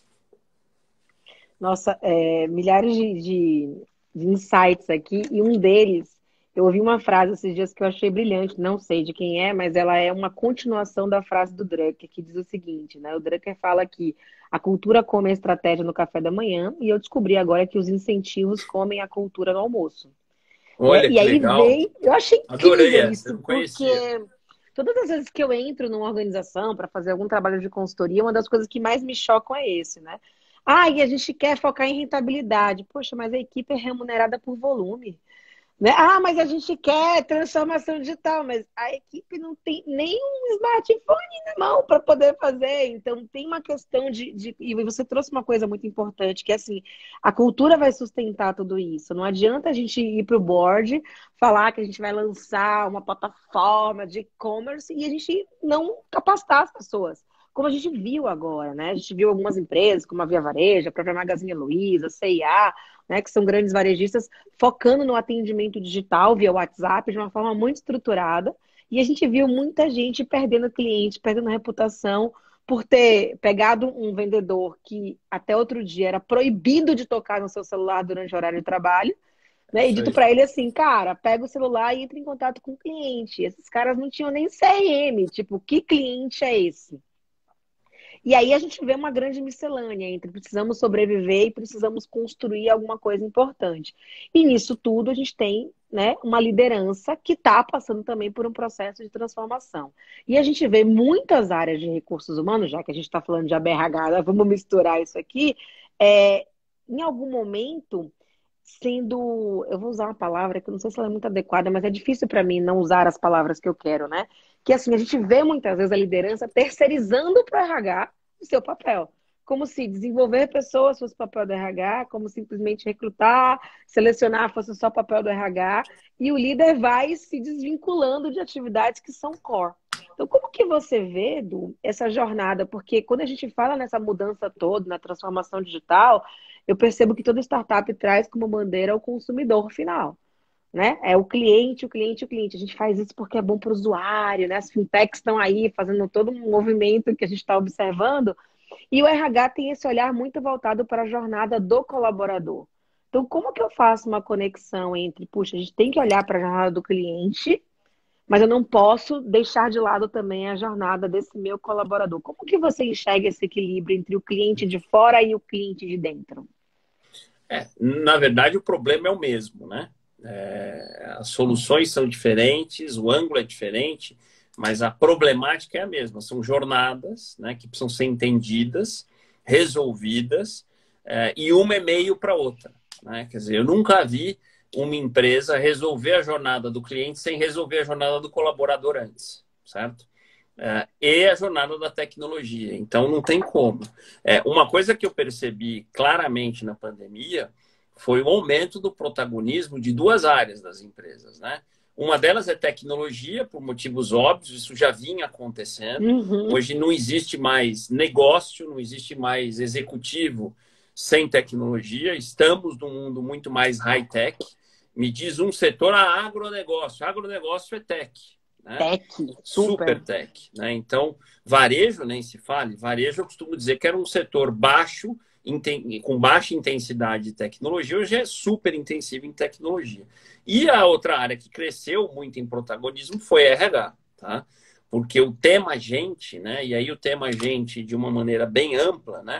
Nossa, milhares de insights aqui, e um deles, eu ouvi uma frase esses dias que eu achei brilhante, não sei de quem é, mas ela é uma continuação da frase do Drucker, que diz o seguinte, né? O Drucker fala que a cultura come a estratégia no café da manhã, e eu descobri agora que os incentivos comem a cultura no almoço. Olha, e aí legal. vem, eu achei Adorei incrível essa, isso, eu não porque conhecia. todas as vezes que eu entro numa organização para fazer algum trabalho de consultoria, uma das coisas que mais me chocam é esse, né? Ah, e a gente quer focar em rentabilidade. Poxa, mas a equipe é remunerada por volume. Né? Ah, mas a gente quer transformação digital, mas a equipe não tem nem um smartphone na mão para poder fazer. Então, tem uma questão E você trouxe uma coisa muito importante, que é assim, a cultura vai sustentar tudo isso. Não adianta a gente ir para o board, falar que a gente vai lançar uma plataforma de e-commerce e a gente não capacitar as pessoas. Como a gente viu agora, né? A gente viu algumas empresas, como a Via Varejo, a própria Magazine Luiza, a C&A, né, que são grandes varejistas, focando no atendimento digital via WhatsApp de uma forma muito estruturada. E a gente viu muita gente perdendo cliente, perdendo reputação, por ter pegado um vendedor que até outro dia era proibido de tocar no seu celular durante o horário de trabalho, né, e Isso dito aí. para ele assim, cara, pega o celular e entra em contato com o cliente. Esses caras não tinham nem CRM, tipo, que cliente é esse? E aí a gente vê uma grande miscelânea entre precisamos sobreviver e precisamos construir alguma coisa importante. E nisso tudo a gente tem, né, uma liderança que está passando também por um processo de transformação. E a gente vê muitas áreas de recursos humanos, já que a gente está falando de ABRH, vamos misturar isso aqui, em algum momento sendo, eu vou usar uma palavra que eu não sei se ela é muito adequada, mas é difícil para mim não usar as palavras que eu quero, né? Que assim, a gente vê muitas vezes a liderança terceirizando para o RH o seu papel. Como se desenvolver pessoas fosse o papel do RH, como simplesmente recrutar, selecionar fosse só o papel do RH, e o líder vai se desvinculando de atividades que são core. Então, como que você vê, Edu, essa jornada? Porque quando a gente fala nessa mudança toda, na transformação digital, eu percebo que toda startup traz como bandeira o consumidor final, né? É o cliente, o cliente, o cliente. A gente faz isso porque é bom para o usuário, né? As fintechs estão aí fazendo todo um movimento que a gente está observando. E o RH tem esse olhar muito voltado para a jornada do colaborador. Então, como que eu faço uma conexão entre, puxa, a gente tem que olhar para a jornada do cliente, mas eu não posso deixar de lado também a jornada desse meu colaborador. Como que você enxerga esse equilíbrio entre o cliente de fora e o cliente de dentro? Na verdade, o problema é o mesmo, né? As soluções são diferentes, o ângulo é diferente, mas a problemática é a mesma. São jornadas, né, que precisam ser entendidas, resolvidas, e uma é meio para outra, né? Quer dizer, eu nunca vi uma empresa resolver a jornada do cliente sem resolver a jornada do colaborador antes, certo? E a jornada da tecnologia. Então, não tem como. Uma coisa que eu percebi claramente na pandemia foi o aumento do protagonismo de duas áreas das empresas, né? Uma delas é tecnologia, por motivos óbvios, isso já vinha acontecendo. Uhum. Hoje não existe mais negócio, não existe mais executivo sem tecnologia. Estamos num mundo muito mais high-tech. Me diz um setor, agronegócio. Agronegócio é tech. Né? Tech, Super tech. Né? Então, varejo, nem se fale. Varejo, eu costumo dizer que era um setor baixo, com baixa intensidade de tecnologia, hoje é super intensivo em tecnologia. E a outra área que cresceu muito em protagonismo foi RH, tá? Porque o tema gente, né? E aí o tema gente de uma maneira bem ampla, né?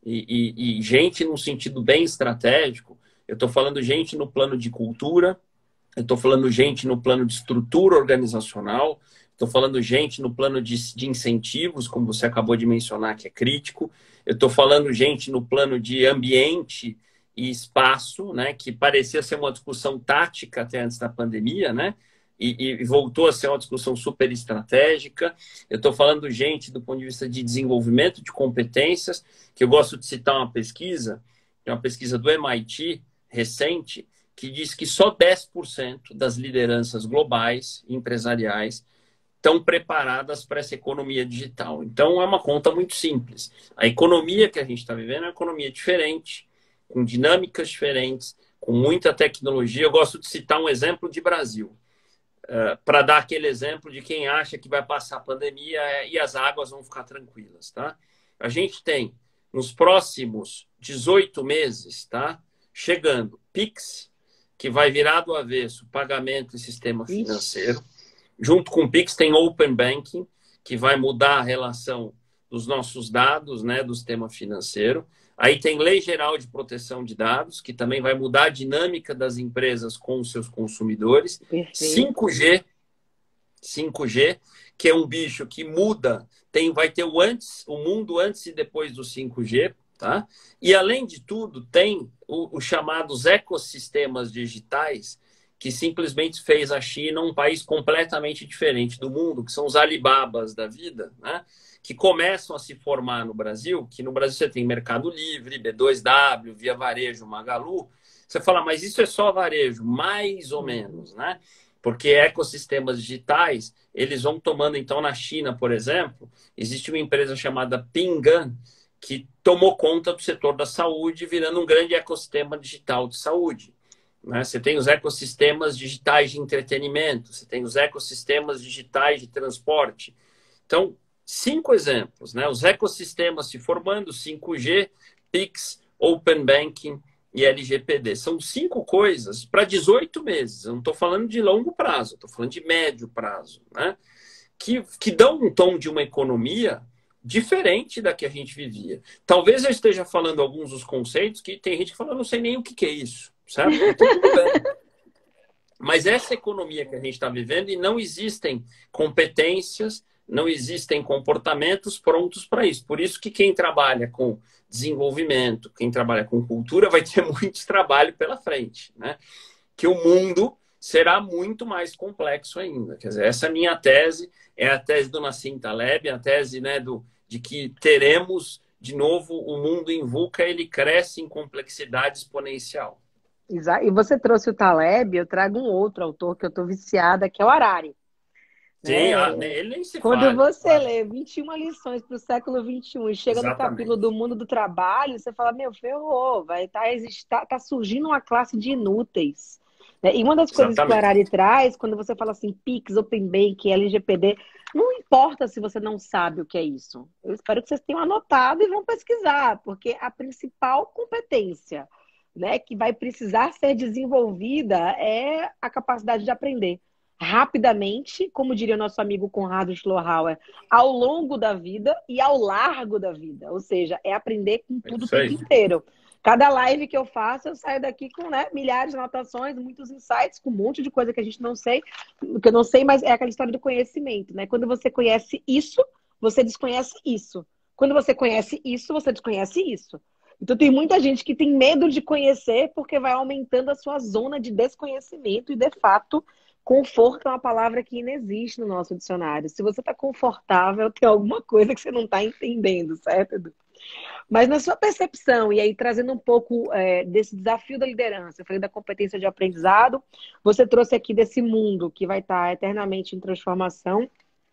E gente num sentido bem estratégico. Eu estou falando gente no plano de cultura, eu estou falando gente no plano de estrutura organizacional, estou falando gente no plano de incentivos, como você acabou de mencionar, que é crítico. Eu estou falando gente no plano de ambiente e espaço, né, que parecia ser uma discussão tática até antes da pandemia, né, e voltou a ser uma discussão super estratégica. Eu estou falando gente do ponto de vista de desenvolvimento de competências, que eu gosto de citar uma pesquisa do MIT recente, que diz que só 10% das lideranças globais empresariais estão preparadas para essa economia digital. Então, é uma conta muito simples. A economia que a gente está vivendo é uma economia diferente, com dinâmicas diferentes, com muita tecnologia. Eu gosto de citar um exemplo de Brasil, para dar aquele exemplo de quem acha que vai passar a pandemia e as águas vão ficar tranquilas. Tá? A gente tem, nos próximos 18 meses, tá? Chegando Pix, que vai virar do avesso pagamento e sistema financeiro. Junto com o Pix tem Open Banking, que vai mudar a relação dos nossos dados, né, do sistema financeiro. Aí tem Lei Geral de Proteção de Dados, que também vai mudar a dinâmica das empresas com os seus consumidores. Perfeito. 5G, que é um bicho que muda, vai ter o mundo antes e depois do 5G, tá? E além de tudo, tem os chamados ecossistemas digitais, que simplesmente fez a China um país completamente diferente do mundo, que são os Alibabas da vida, né? Que começam a se formar no Brasil, que no Brasil você tem Mercado Livre, B2W, Via Varejo, Magalu. Você fala, mas isso é só varejo? Mais ou menos, né? Porque ecossistemas digitais, eles vão tomando, então, na China, por exemplo, existe uma empresa chamada Ping'an, que tomou conta do setor da saúde, virando um grande ecossistema digital de saúde. Né? Você tem os ecossistemas digitais de entretenimento, você tem os ecossistemas digitais de transporte. Então, 5 exemplos, né? Os ecossistemas se formando, 5G, Pix, Open Banking e LGPD. São 5 coisas para 18 meses. Eu não estou falando de longo prazo, estou falando de médio prazo, né? Que dão um tom de uma economia diferente da que a gente vivia. Talvez eu esteja falando alguns dos conceitos que tem gente que fala, não sei nem o que é isso, certo? Então, tudo bem. Mas essa economia que a gente está vivendo, e não existem competências, não existem comportamentos prontos para isso. Por isso que quem trabalha com desenvolvimento, quem trabalha com cultura, vai ter muito trabalho pela frente, né? Que o mundo será muito mais complexo ainda. Quer dizer, essa é a minha tese, é a tese do Nassim Taleb, a tese, né, de que teremos, de novo, o mundo em VUCA, ele cresce em complexidade exponencial. E você trouxe o Taleb, eu trago um outro autor que eu estou viciada, que é o Harari. Sim, ele nem se Quando fala. você lê 21 lições para o século XXI e chega no capítulo do mundo do trabalho, você fala, meu, ferrou, vai tá surgindo uma classe de inúteis. E uma das coisas que o Harari traz, quando você fala assim, Pix, Open Banking, LGPD, não importa se você não sabe o que é isso. Eu espero que vocês tenham anotado e vão pesquisar, porque a principal competência, né, que vai precisar ser desenvolvida é a capacidade de aprender rapidamente, como diria o nosso amigo Conrado Schlohauer, ao longo da vida e ao largo da vida. Ou seja, é aprender com tudo o tempo inteiro. Cada live que eu faço, eu saio daqui com, né, milhares de anotações, muitos insights, com um monte de coisa que a gente não sei, que eu não sei, mas é aquela história do conhecimento, né? Quando você conhece isso, você desconhece isso. Quando você conhece isso, você desconhece isso. Então tem muita gente que tem medo de conhecer porque vai aumentando a sua zona de desconhecimento e, de fato, conforto é uma palavra que inexiste no nosso dicionário. Se você está confortável, tem alguma coisa que você não está entendendo, certo, Edu? Mas na sua percepção, e aí trazendo um pouco desse desafio da liderança, eu falei da competência de aprendizado, você trouxe aqui desse mundo que vai estar eternamente em transformação.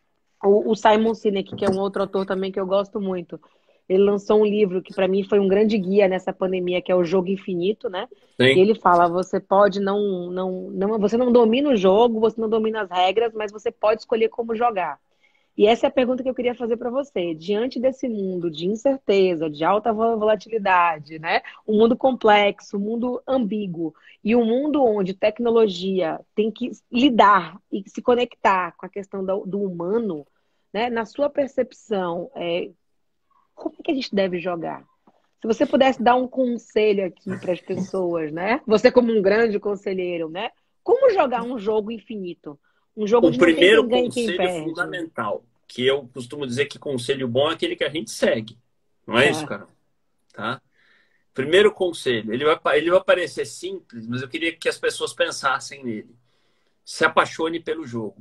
O Simon Sinek, que é um outro autor também que eu gosto muito, ele lançou um livro que para mim foi um grande guia nessa pandemia, que é o Jogo Infinito, né? Sim. E ele fala, você pode você não domina o jogo, você não domina as regras, mas você pode escolher como jogar. E essa é a pergunta que eu queria fazer para você. Diante desse mundo de incerteza, de alta volatilidade, né? Um mundo complexo, um mundo ambíguo, e um mundo onde tecnologia tem que lidar e se conectar com a questão do humano, né? Na sua percepção, como é que a gente deve jogar? Se você pudesse dar um conselho aqui para as pessoas, né? Você como um grande conselheiro, né? Como jogar um jogo infinito? Um jogo de primeiro quem ganha e conselho quem perde. fundamental, que eu costumo dizer que conselho bom é aquele que a gente segue. Não é isso, cara? Tá? Primeiro conselho, ele vai parecer simples, mas eu queria que as pessoas pensassem nele. Se apaixone pelo jogo.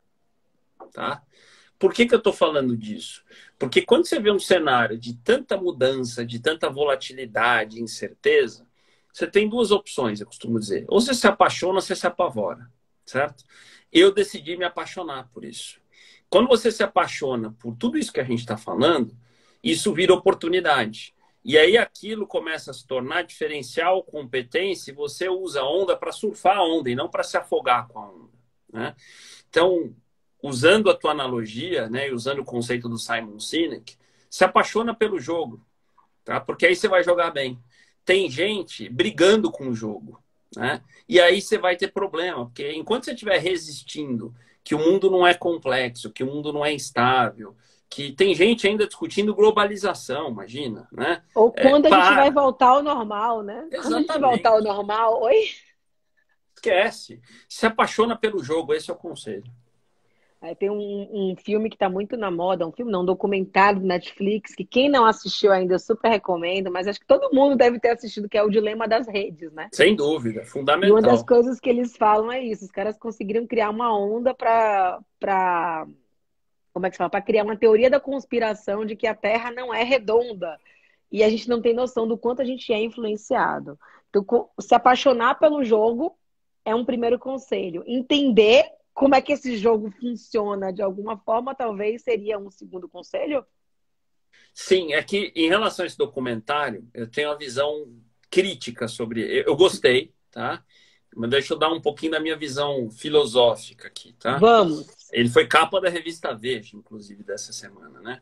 Tá? Por que eu estou falando disso? Porque quando você vê um cenário de tanta mudança, de tanta volatilidade, incerteza, você tem 2 opções, eu costumo dizer. Ou você se apaixona ou você se apavora, certo? Eu decidi me apaixonar por isso. Quando você se apaixona por tudo isso que a gente está falando, isso vira oportunidade. E aí aquilo começa a se tornar diferencial, competência, e você usa a onda para surfar a onda e não para se afogar com a onda, né? Então, usando a tua analogia, né, e usando o conceito do Simon Sinek, se apaixona pelo jogo, tá? Porque aí você vai jogar bem. Tem gente brigando com o jogo, né? E aí você vai ter problema, porque enquanto você estiver resistindo que o mundo não é complexo, que o mundo não é instável, que tem gente ainda discutindo globalização, imagina, né? Ou quando a gente vai voltar ao normal, né? Exatamente. Quando a gente voltar ao normal, Esquece. Se apaixona pelo jogo, esse é o conselho. Tem um filme que está muito na moda, um filme não, um documentário do Netflix, que quem não assistiu ainda eu super recomendo, mas acho que todo mundo deve ter assistido, que é o Dilema das Redes, né? Sem dúvida, E uma das fundamental. coisas que eles falam é isso, os caras conseguiram criar uma onda para como é que se fala? Para criar uma teoria da conspiração de que a Terra não é redonda. E a gente não tem noção do quanto a gente é influenciado. Então, se apaixonar pelo jogo é um primeiro conselho. Entender como é que esse jogo funciona de alguma forma, talvez seria um segundo conselho. Sim, é que em relação a esse documentário, eu tenho uma visão crítica sobre ele. Eu gostei, tá? Mas deixa eu dar um pouquinho da minha visão filosófica aqui, tá? Vamos. Ele foi capa da revista Veja, inclusive, dessa semana, né?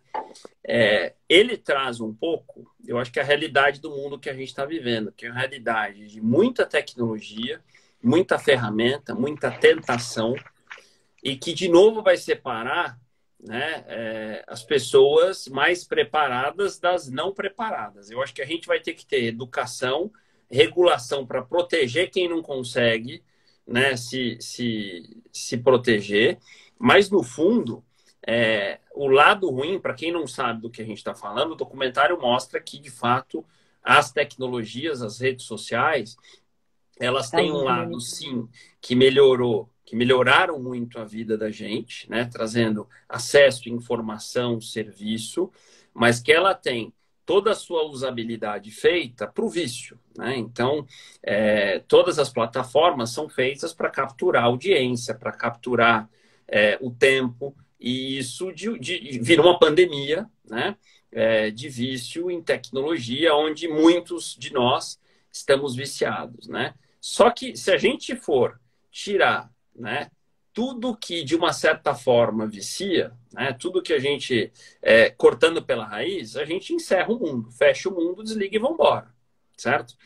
Ele traz um pouco, eu acho que a realidade do mundo que a gente está vivendo, que é uma realidade de muita tecnologia, muita ferramenta, muita tentação, e que, de novo, vai separar, né, as pessoas mais preparadas das não preparadas. Eu acho que a gente vai ter que ter educação, regulação para proteger quem não consegue, né, se proteger, mas, no fundo, o lado ruim, para quem não sabe do que a gente está falando, o documentário mostra que, de fato, as tecnologias, as redes sociais, elas têm um lado, sim, que melhoraram muito a vida da gente, né? Trazendo acesso, informação, serviço, mas que ela tem toda a sua usabilidade feita para o vício, né? Então, todas as plataformas são feitas para capturar audiência, para capturar o tempo, e isso vira uma pandemia, né? De vício em tecnologia, onde muitos de nós estamos viciados, né? Só que se a gente for tirar, né, tudo que de uma certa forma vicia, né, tudo que a gente cortando pela raiz, a gente encerra o mundo, fecha o mundo, desliga e vamos embora, certo?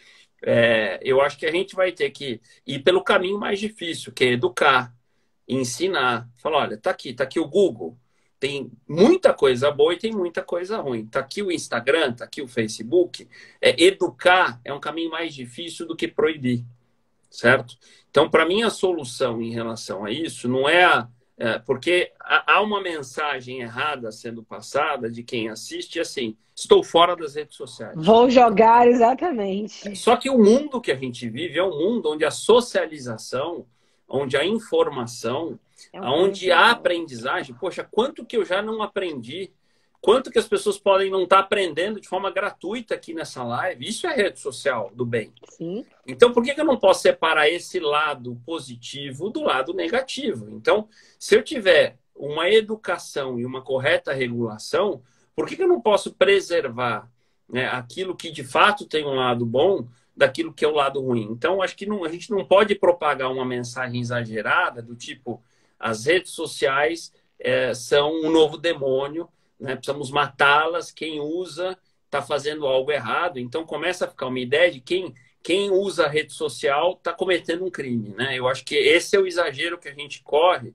Eu acho que a gente vai ter que ir pelo caminho mais difícil, que é educar, ensinar, falar, olha, tá aqui o Google, tem muita coisa boa e tem muita coisa ruim. Tá aqui o Instagram, tá aqui o Facebook. Educar é um caminho mais difícil do que proibir, certo? Então, para mim, a solução em relação a isso não porque há uma mensagem errada sendo passada de quem assiste, assim, estou fora das redes sociais. Vou jogar, exatamente. Só que o mundo que a gente vive é um mundo onde a socialização, onde a informação, onde a aprendizagem, poxa, quanto que eu já não aprendi, quanto que as pessoas podem não estar aprendendo de forma gratuita aqui nessa live. Isso é rede social do bem. Sim. Então, por que eu não posso separar esse lado positivo do lado negativo? Então, se eu tiver uma educação e uma correta regulação, por que eu não posso preservar, né, aquilo que de fato tem um lado bom daquilo que é o lado ruim? Então, acho que a gente não pode propagar uma mensagem exagerada do tipo, as redes sociais são um novo demônio, né? Precisamos matá-las, quem usa está fazendo algo errado. Então, começa a ficar uma ideia de quem usa a rede social está cometendo um crime, né? Eu acho que esse é o exagero que a gente corre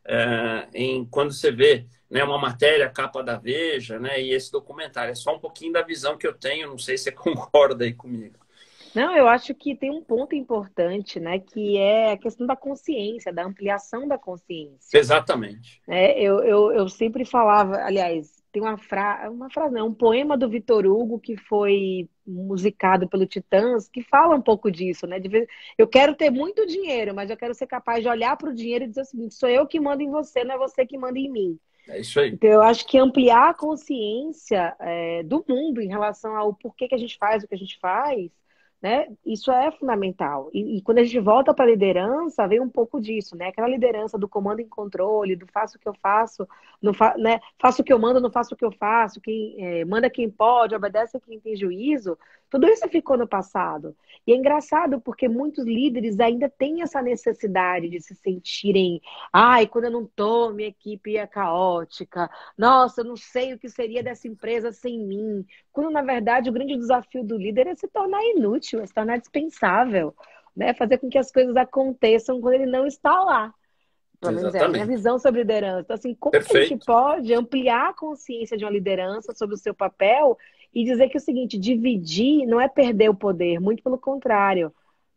quando você vê, né, uma matéria, capa da Veja, né, e esse documentário. É só um pouquinho da visão que eu tenho, não sei se você concorda aí comigo. Não, eu acho que tem um ponto importante, né, que é a questão da consciência, da ampliação da consciência. Exatamente. Eu sempre falava, aliás, tem uma frase, não, um poema do Vitor Hugo que foi musicado pelo Titãs, que fala um pouco disso, né? Eu quero ter muito dinheiro, mas eu quero ser capaz de olhar para o dinheiro e dizer o seguinte, sou eu que mando em você, não é você que manda em mim. É isso aí. Então, eu acho que ampliar a consciência do mundo em relação ao porquê que a gente faz o que a gente faz, né? Isso é fundamental. E quando a gente volta para a liderança, vem um pouco disso, né? Aquela liderança do comando em controle, do faço o que eu faço, né? Faço o que eu mando, não faço o que eu faço, manda quem pode, obedece a quem tem juízo. Tudo isso ficou no passado. E é engraçado porque muitos líderes ainda têm essa necessidade de se sentirem, ai, quando eu não tô, minha equipe é caótica. Nossa, eu não sei o que seria dessa empresa sem mim. Quando, na verdade, o grande desafio do líder é se tornar inútil, é se tornar dispensável, né? Fazer com que as coisas aconteçam quando ele não está lá. Pelo menos é a minha visão sobre liderança. Então, assim, como que a gente pode ampliar a consciência de uma liderança sobre o seu papel e dizer que é o seguinte, dividir não é perder o poder, muito pelo contrário.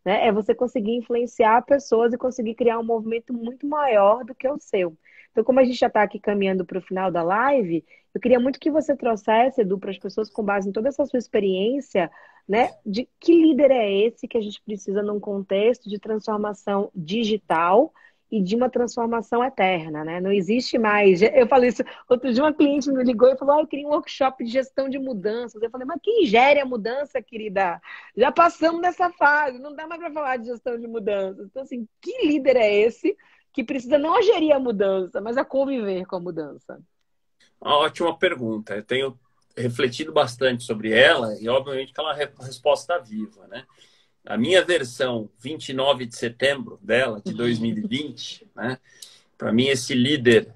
né? É você conseguir influenciar pessoas e conseguir criar um movimento muito maior do que o seu. Então, como a gente já está aqui caminhando para o final da live, eu queria muito que você trouxesse, Edu, para as pessoas, com base em toda essa sua experiência, né, de que líder é esse que a gente precisa num contexto de transformação digital e de uma transformação eterna, né? Não existe mais. Eu falei isso, outro dia uma cliente me ligou e falou: eu queria um workshop de gestão de mudanças. Eu falei: mas quem gere a mudança, querida? Já passamos dessa fase, não dá mais para falar de gestão de mudanças. Então, assim, que líder é esse que precisa não gerir a mudança, mas a conviver com a mudança? Uma ótima pergunta. Eu tenho refletido bastante sobre ela e, obviamente, que ela é uma resposta viva, né? A minha versão 29 de setembro dela, de 2020, né? Para mim, esse líder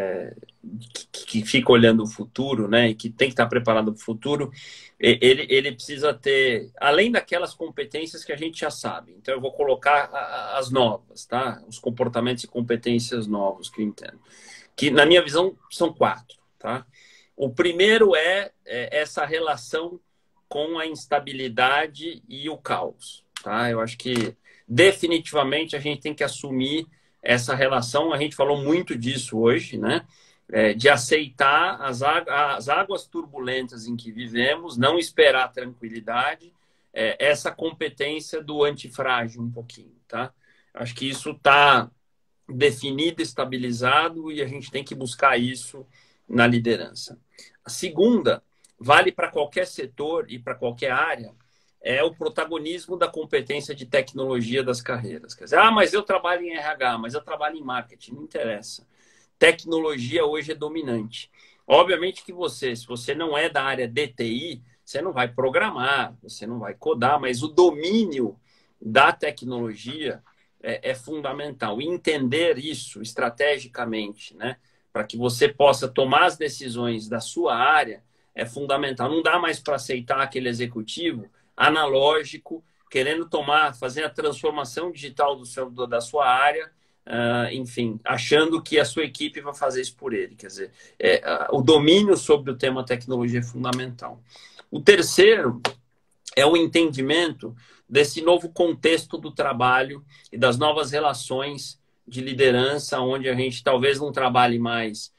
que fica olhando o futuro, né? E que tem que estar preparado para o futuro, ele precisa ter, além daquelas competências que a gente já sabe. Então, eu vou colocar as novas, tá? Os comportamentos e competências novos que eu entendo. Que, na minha visão, são 4, tá? O primeiro é essa relação com a instabilidade e o caos, tá? Eu acho que definitivamente a gente tem que assumir essa relação. A gente falou muito disso hoje, né? De aceitar as águas turbulentas em que vivemos, não esperar a tranquilidade, essa competência do antifrágil um pouquinho, tá? Acho que isso está definido, estabilizado e a gente tem que buscar isso na liderança. A segunda vale para qualquer setor e para qualquer área, é o protagonismo da competência de tecnologia das carreiras. Quer dizer, mas eu trabalho em RH, mas eu trabalho em marketing, não interessa. Tecnologia hoje é dominante. Obviamente que se você não é da área de TI, você não vai programar, você não vai codar, mas o domínio da tecnologia é fundamental. E entender isso estrategicamente, né, para que você possa tomar as decisões da sua área, é fundamental. Não dá mais para aceitar aquele executivo analógico, querendo fazer a transformação digital da sua área, enfim, achando que a sua equipe vai fazer isso por ele. Quer dizer, o domínio sobre o tema tecnologia é fundamental. O terceiro é o entendimento desse novo contexto do trabalho e das novas relações de liderança, onde a gente talvez não trabalhe mais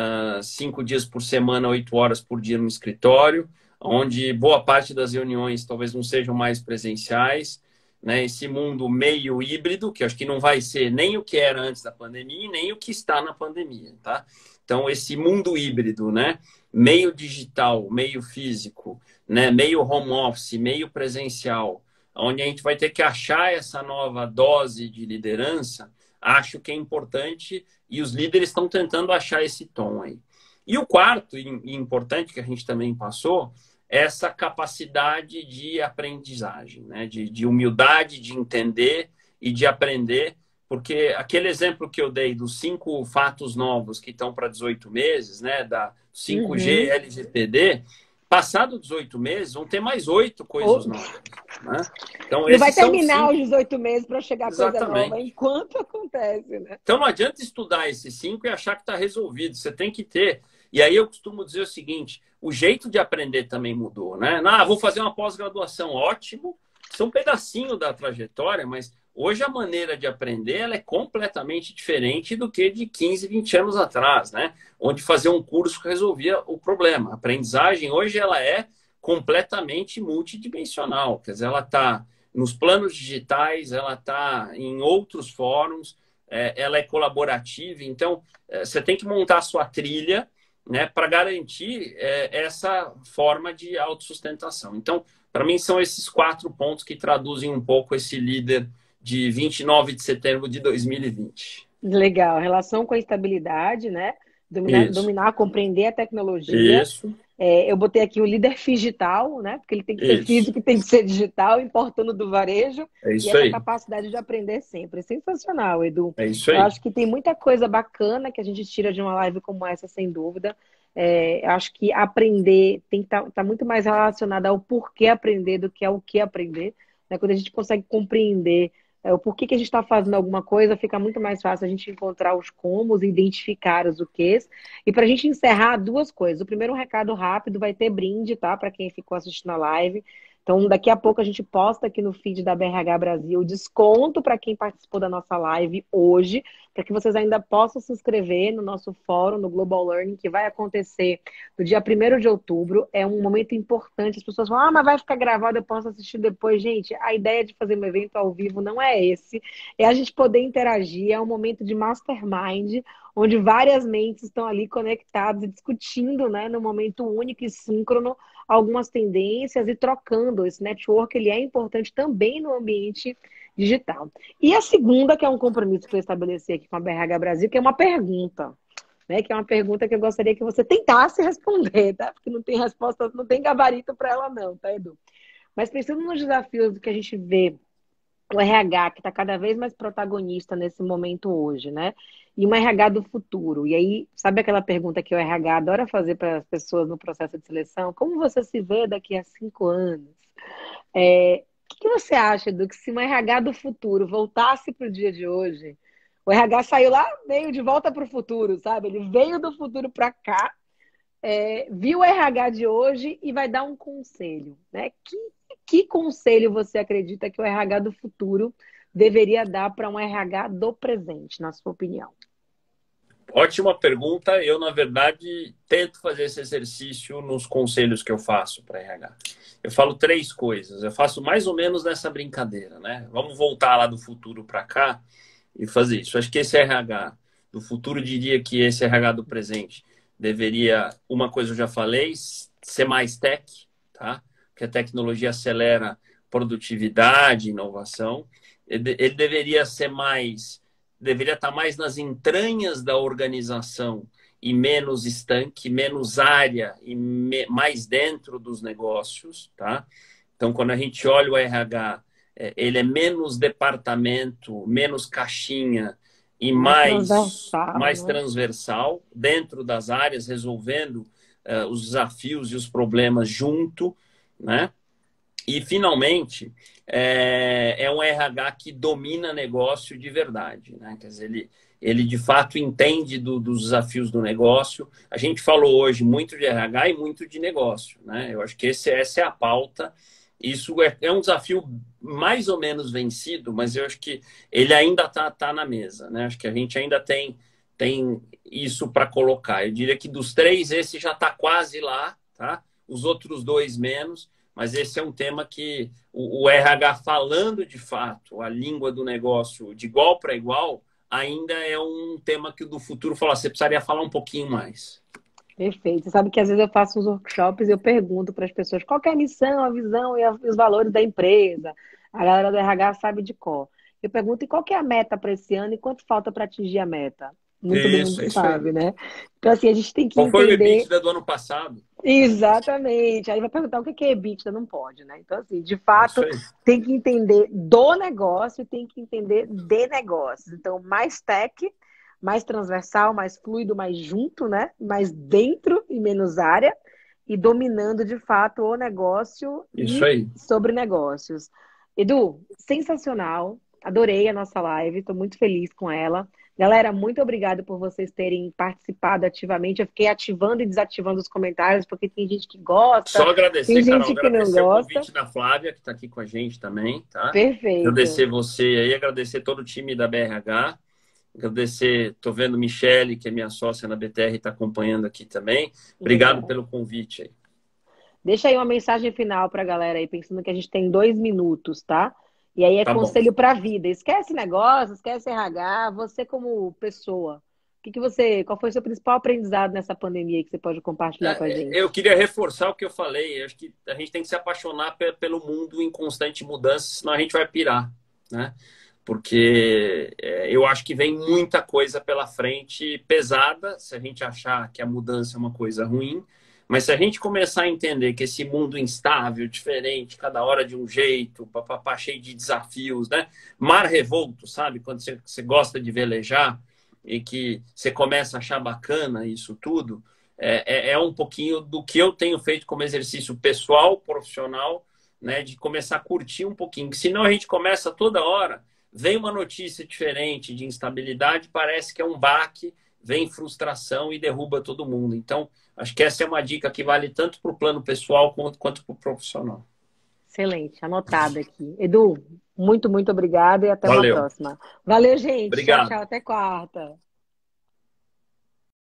5 dias por semana, 8 horas por dia no escritório, onde boa parte das reuniões talvez não sejam mais presenciais, né? Esse mundo meio híbrido, que acho que não vai ser nem o que era antes da pandemia, nem o que está na pandemia, tá? Então, esse mundo híbrido, né? Meio digital, meio físico, né? Meio home office, meio presencial, onde a gente vai ter que achar essa nova dose de liderança, acho que é importante e os líderes estão tentando achar esse tom aí. E o quarto, e importante, que a gente também passou, essa capacidade de aprendizagem, né? De humildade, de entender e de aprender, porque aquele exemplo que eu dei dos 5 fatos novos que estão para 18 meses, né? Da 5G, LGPD, passado 18 meses, vão ter mais 8 coisas novas, né? Então, não vai são terminar 5... os 18 meses para chegar Exatamente. Coisa nova, enquanto acontece, né? Então, não adianta estudar esses 5 e achar que está resolvido. Você tem que ter. E aí eu costumo dizer o seguinte, o jeito de aprender também mudou, né? Vou fazer uma pós-graduação, ótimo. Isso é um pedacinho da trajetória, mas hoje a maneira de aprender ela é completamente diferente do que de 15, 20 anos atrás, né? Onde fazer um curso resolvia o problema. A aprendizagem hoje ela é completamente multidimensional. Quer dizer, ela está nos planos digitais, ela está em outros fóruns, ela é colaborativa. Então, você tem que montar a sua trilha, né, para garantir essa forma de autossustentação. Então, para mim, são esses 4 pontos que traduzem um pouco esse líder de 29 de setembro de 2020. Legal. Relação com a estabilidade, né? Dominar, compreender a tecnologia. Isso. Eu botei aqui o líder digital, né? Porque ele tem que ser físico e tem que ser digital, importando do varejo. Isso e essa aí. capacidade de aprender sempre. É sensacional, Edu. É isso aí. Eu acho que tem muita coisa bacana que a gente tira de uma live como essa, sem dúvida. Eu acho que aprender tem que estar muito mais relacionado ao porquê aprender do que ao que aprender. Né? Quando a gente consegue compreender o porquê que a gente está fazendo alguma coisa, fica muito mais fácil a gente encontrar os comos e identificar os o quês. E para a gente encerrar, 2 coisas. O primeiro, um recado rápido, vai ter brinde, tá? Para quem ficou assistindo a live. Então, daqui a pouco a gente posta aqui no feed da BRH Brasil desconto para quem participou da nossa live hoje, para que vocês ainda possam se inscrever no nosso fórum, no Global Learning, que vai acontecer no dia 1º de outubro. É um momento importante. As pessoas falam, mas vai ficar gravado, eu posso assistir depois. Gente, a ideia de fazer um evento ao vivo não é esse. É a gente poder interagir, é um momento de mastermind, onde várias mentes estão ali conectadas e discutindo, né, no momento único e síncrono, algumas tendências e trocando. Esse network, ele é importante também no ambiente digital. E a segunda, que é um compromisso que eu estabeleci aqui com a BRH Brasil, que é uma pergunta, né, que é uma pergunta que eu gostaria que você tentasse responder, tá? Porque não tem resposta, não tem gabarito para ela não, tá, Edu? Mas pensando nos desafios do que a gente vê, o RH, que está cada vez mais protagonista nesse momento hoje, né? E um RH do futuro. E aí, sabe aquela pergunta que o RH adora fazer para as pessoas no processo de seleção? Como você se vê daqui a 5 anos? O que você acha, Edu, que se um RH do futuro voltasse para o dia de hoje, o RH saiu lá, veio de volta para o futuro, sabe? Ele veio do futuro para cá, viu o RH de hoje e vai dar um conselho, né? Que conselho você acredita que o RH do futuro deveria dar para um RH do presente, na sua opinião? Ótima pergunta. Eu, na verdade, tento fazer esse exercício nos conselhos que eu faço para RH. Eu falo 3 coisas. Eu faço mais ou menos nessa brincadeira, né? Vamos voltar lá do futuro para cá e fazer isso. Acho que esse RH do futuro diria que esse RH do presente deveria, uma coisa eu já falei, ser mais tech, tá? Porque a tecnologia acelera produtividade, inovação. Ele deveria estar mais nas entranhas da organização e menos estanque, menos área e mais dentro dos negócios, tá? Então, quando a gente olha o RH, ele é menos departamento, menos caixinha e mais transversal dentro das áreas, resolvendo os desafios e os problemas junto, né? E, finalmente, é um RH que domina negócio de verdade, né? Quer dizer, ele de fato entende dos desafios do negócio. A gente falou hoje muito de RH e muito de negócio, né? Eu acho que essa é a pauta. Isso é um desafio mais ou menos vencido, mas eu acho que ele ainda tá na mesa, né? Acho que a gente ainda tem isso para colocar. Eu diria que dos 3, esse já está quase lá, tá? Os outros 2 menos. Mas esse é um tema que o RH falando de fato a língua do negócio de igual para igual ainda é um tema que o do futuro fala, você precisaria falar um pouquinho mais. Perfeito. Você sabe que às vezes eu faço uns workshops e eu pergunto para as pessoas qual que é a missão, a visão e os valores da empresa. A galera do RH sabe de cor. Eu pergunto, e qual que é a meta para esse ano e quanto falta para atingir a meta? Muito todo mundo sabe, né? Então, assim, a gente tem que entender... Qual foi o EBITDA do ano passado? Exatamente. Aí vai perguntar o que é EBITDA, não pode, né? Então, assim, de fato, tem que entender do negócio, tem que entender de negócios. Então, mais tech, mais transversal, mais fluido, mais junto, né? Mais dentro e menos área. E dominando, de fato, o negócio sobre negócios. Edu, sensacional. Adorei a nossa live, estou muito feliz com ela. Galera, muito obrigada por vocês terem participado ativamente. Eu fiquei ativando e desativando os comentários, porque tem gente que gosta. Só agradecer, tem gente Carol, que não gosta. O convite da Flávia, que está aqui com a gente também, tá? Perfeito. Agradecer você aí, agradecer todo o time da BRH. Agradecer, estou vendo Michele, que é minha sócia na BTR, está acompanhando aqui também. Obrigado pelo convite aí. Deixa aí uma mensagem final para a galera aí, pensando que a gente tem 2 minutos, tá? E aí é conselho para a vida. Esquece negócio, esquece RH, você como pessoa. Qual foi o seu principal aprendizado nessa pandemia que você pode compartilhar com a gente? Eu queria reforçar o que eu falei. Eu acho que a gente tem que se apaixonar pelo mundo em constante mudança, senão a gente vai pirar, né? Porque eu acho que vem muita coisa pela frente pesada, se a gente achar que a mudança é uma coisa ruim. Mas se a gente começar a entender que esse mundo instável, diferente, cada hora de um jeito, papapá, cheio de desafios, né? Mar revolto, sabe? Quando você gosta de velejar e que você começa a achar bacana isso tudo, é um pouquinho do que eu tenho feito como exercício pessoal, profissional, né? De começar a curtir um pouquinho. Senão a gente começa toda hora, vem uma notícia diferente de instabilidade, parece que é um baque, vem frustração e derruba todo mundo. Então, acho que essa é uma dica que vale tanto para o plano pessoal quanto para o profissional. Excelente, anotado aqui. Edu, muito, muito obrigada e até uma Valeu. próxima. Valeu, gente. Tchau, Obrigado. tchau. Até quarta.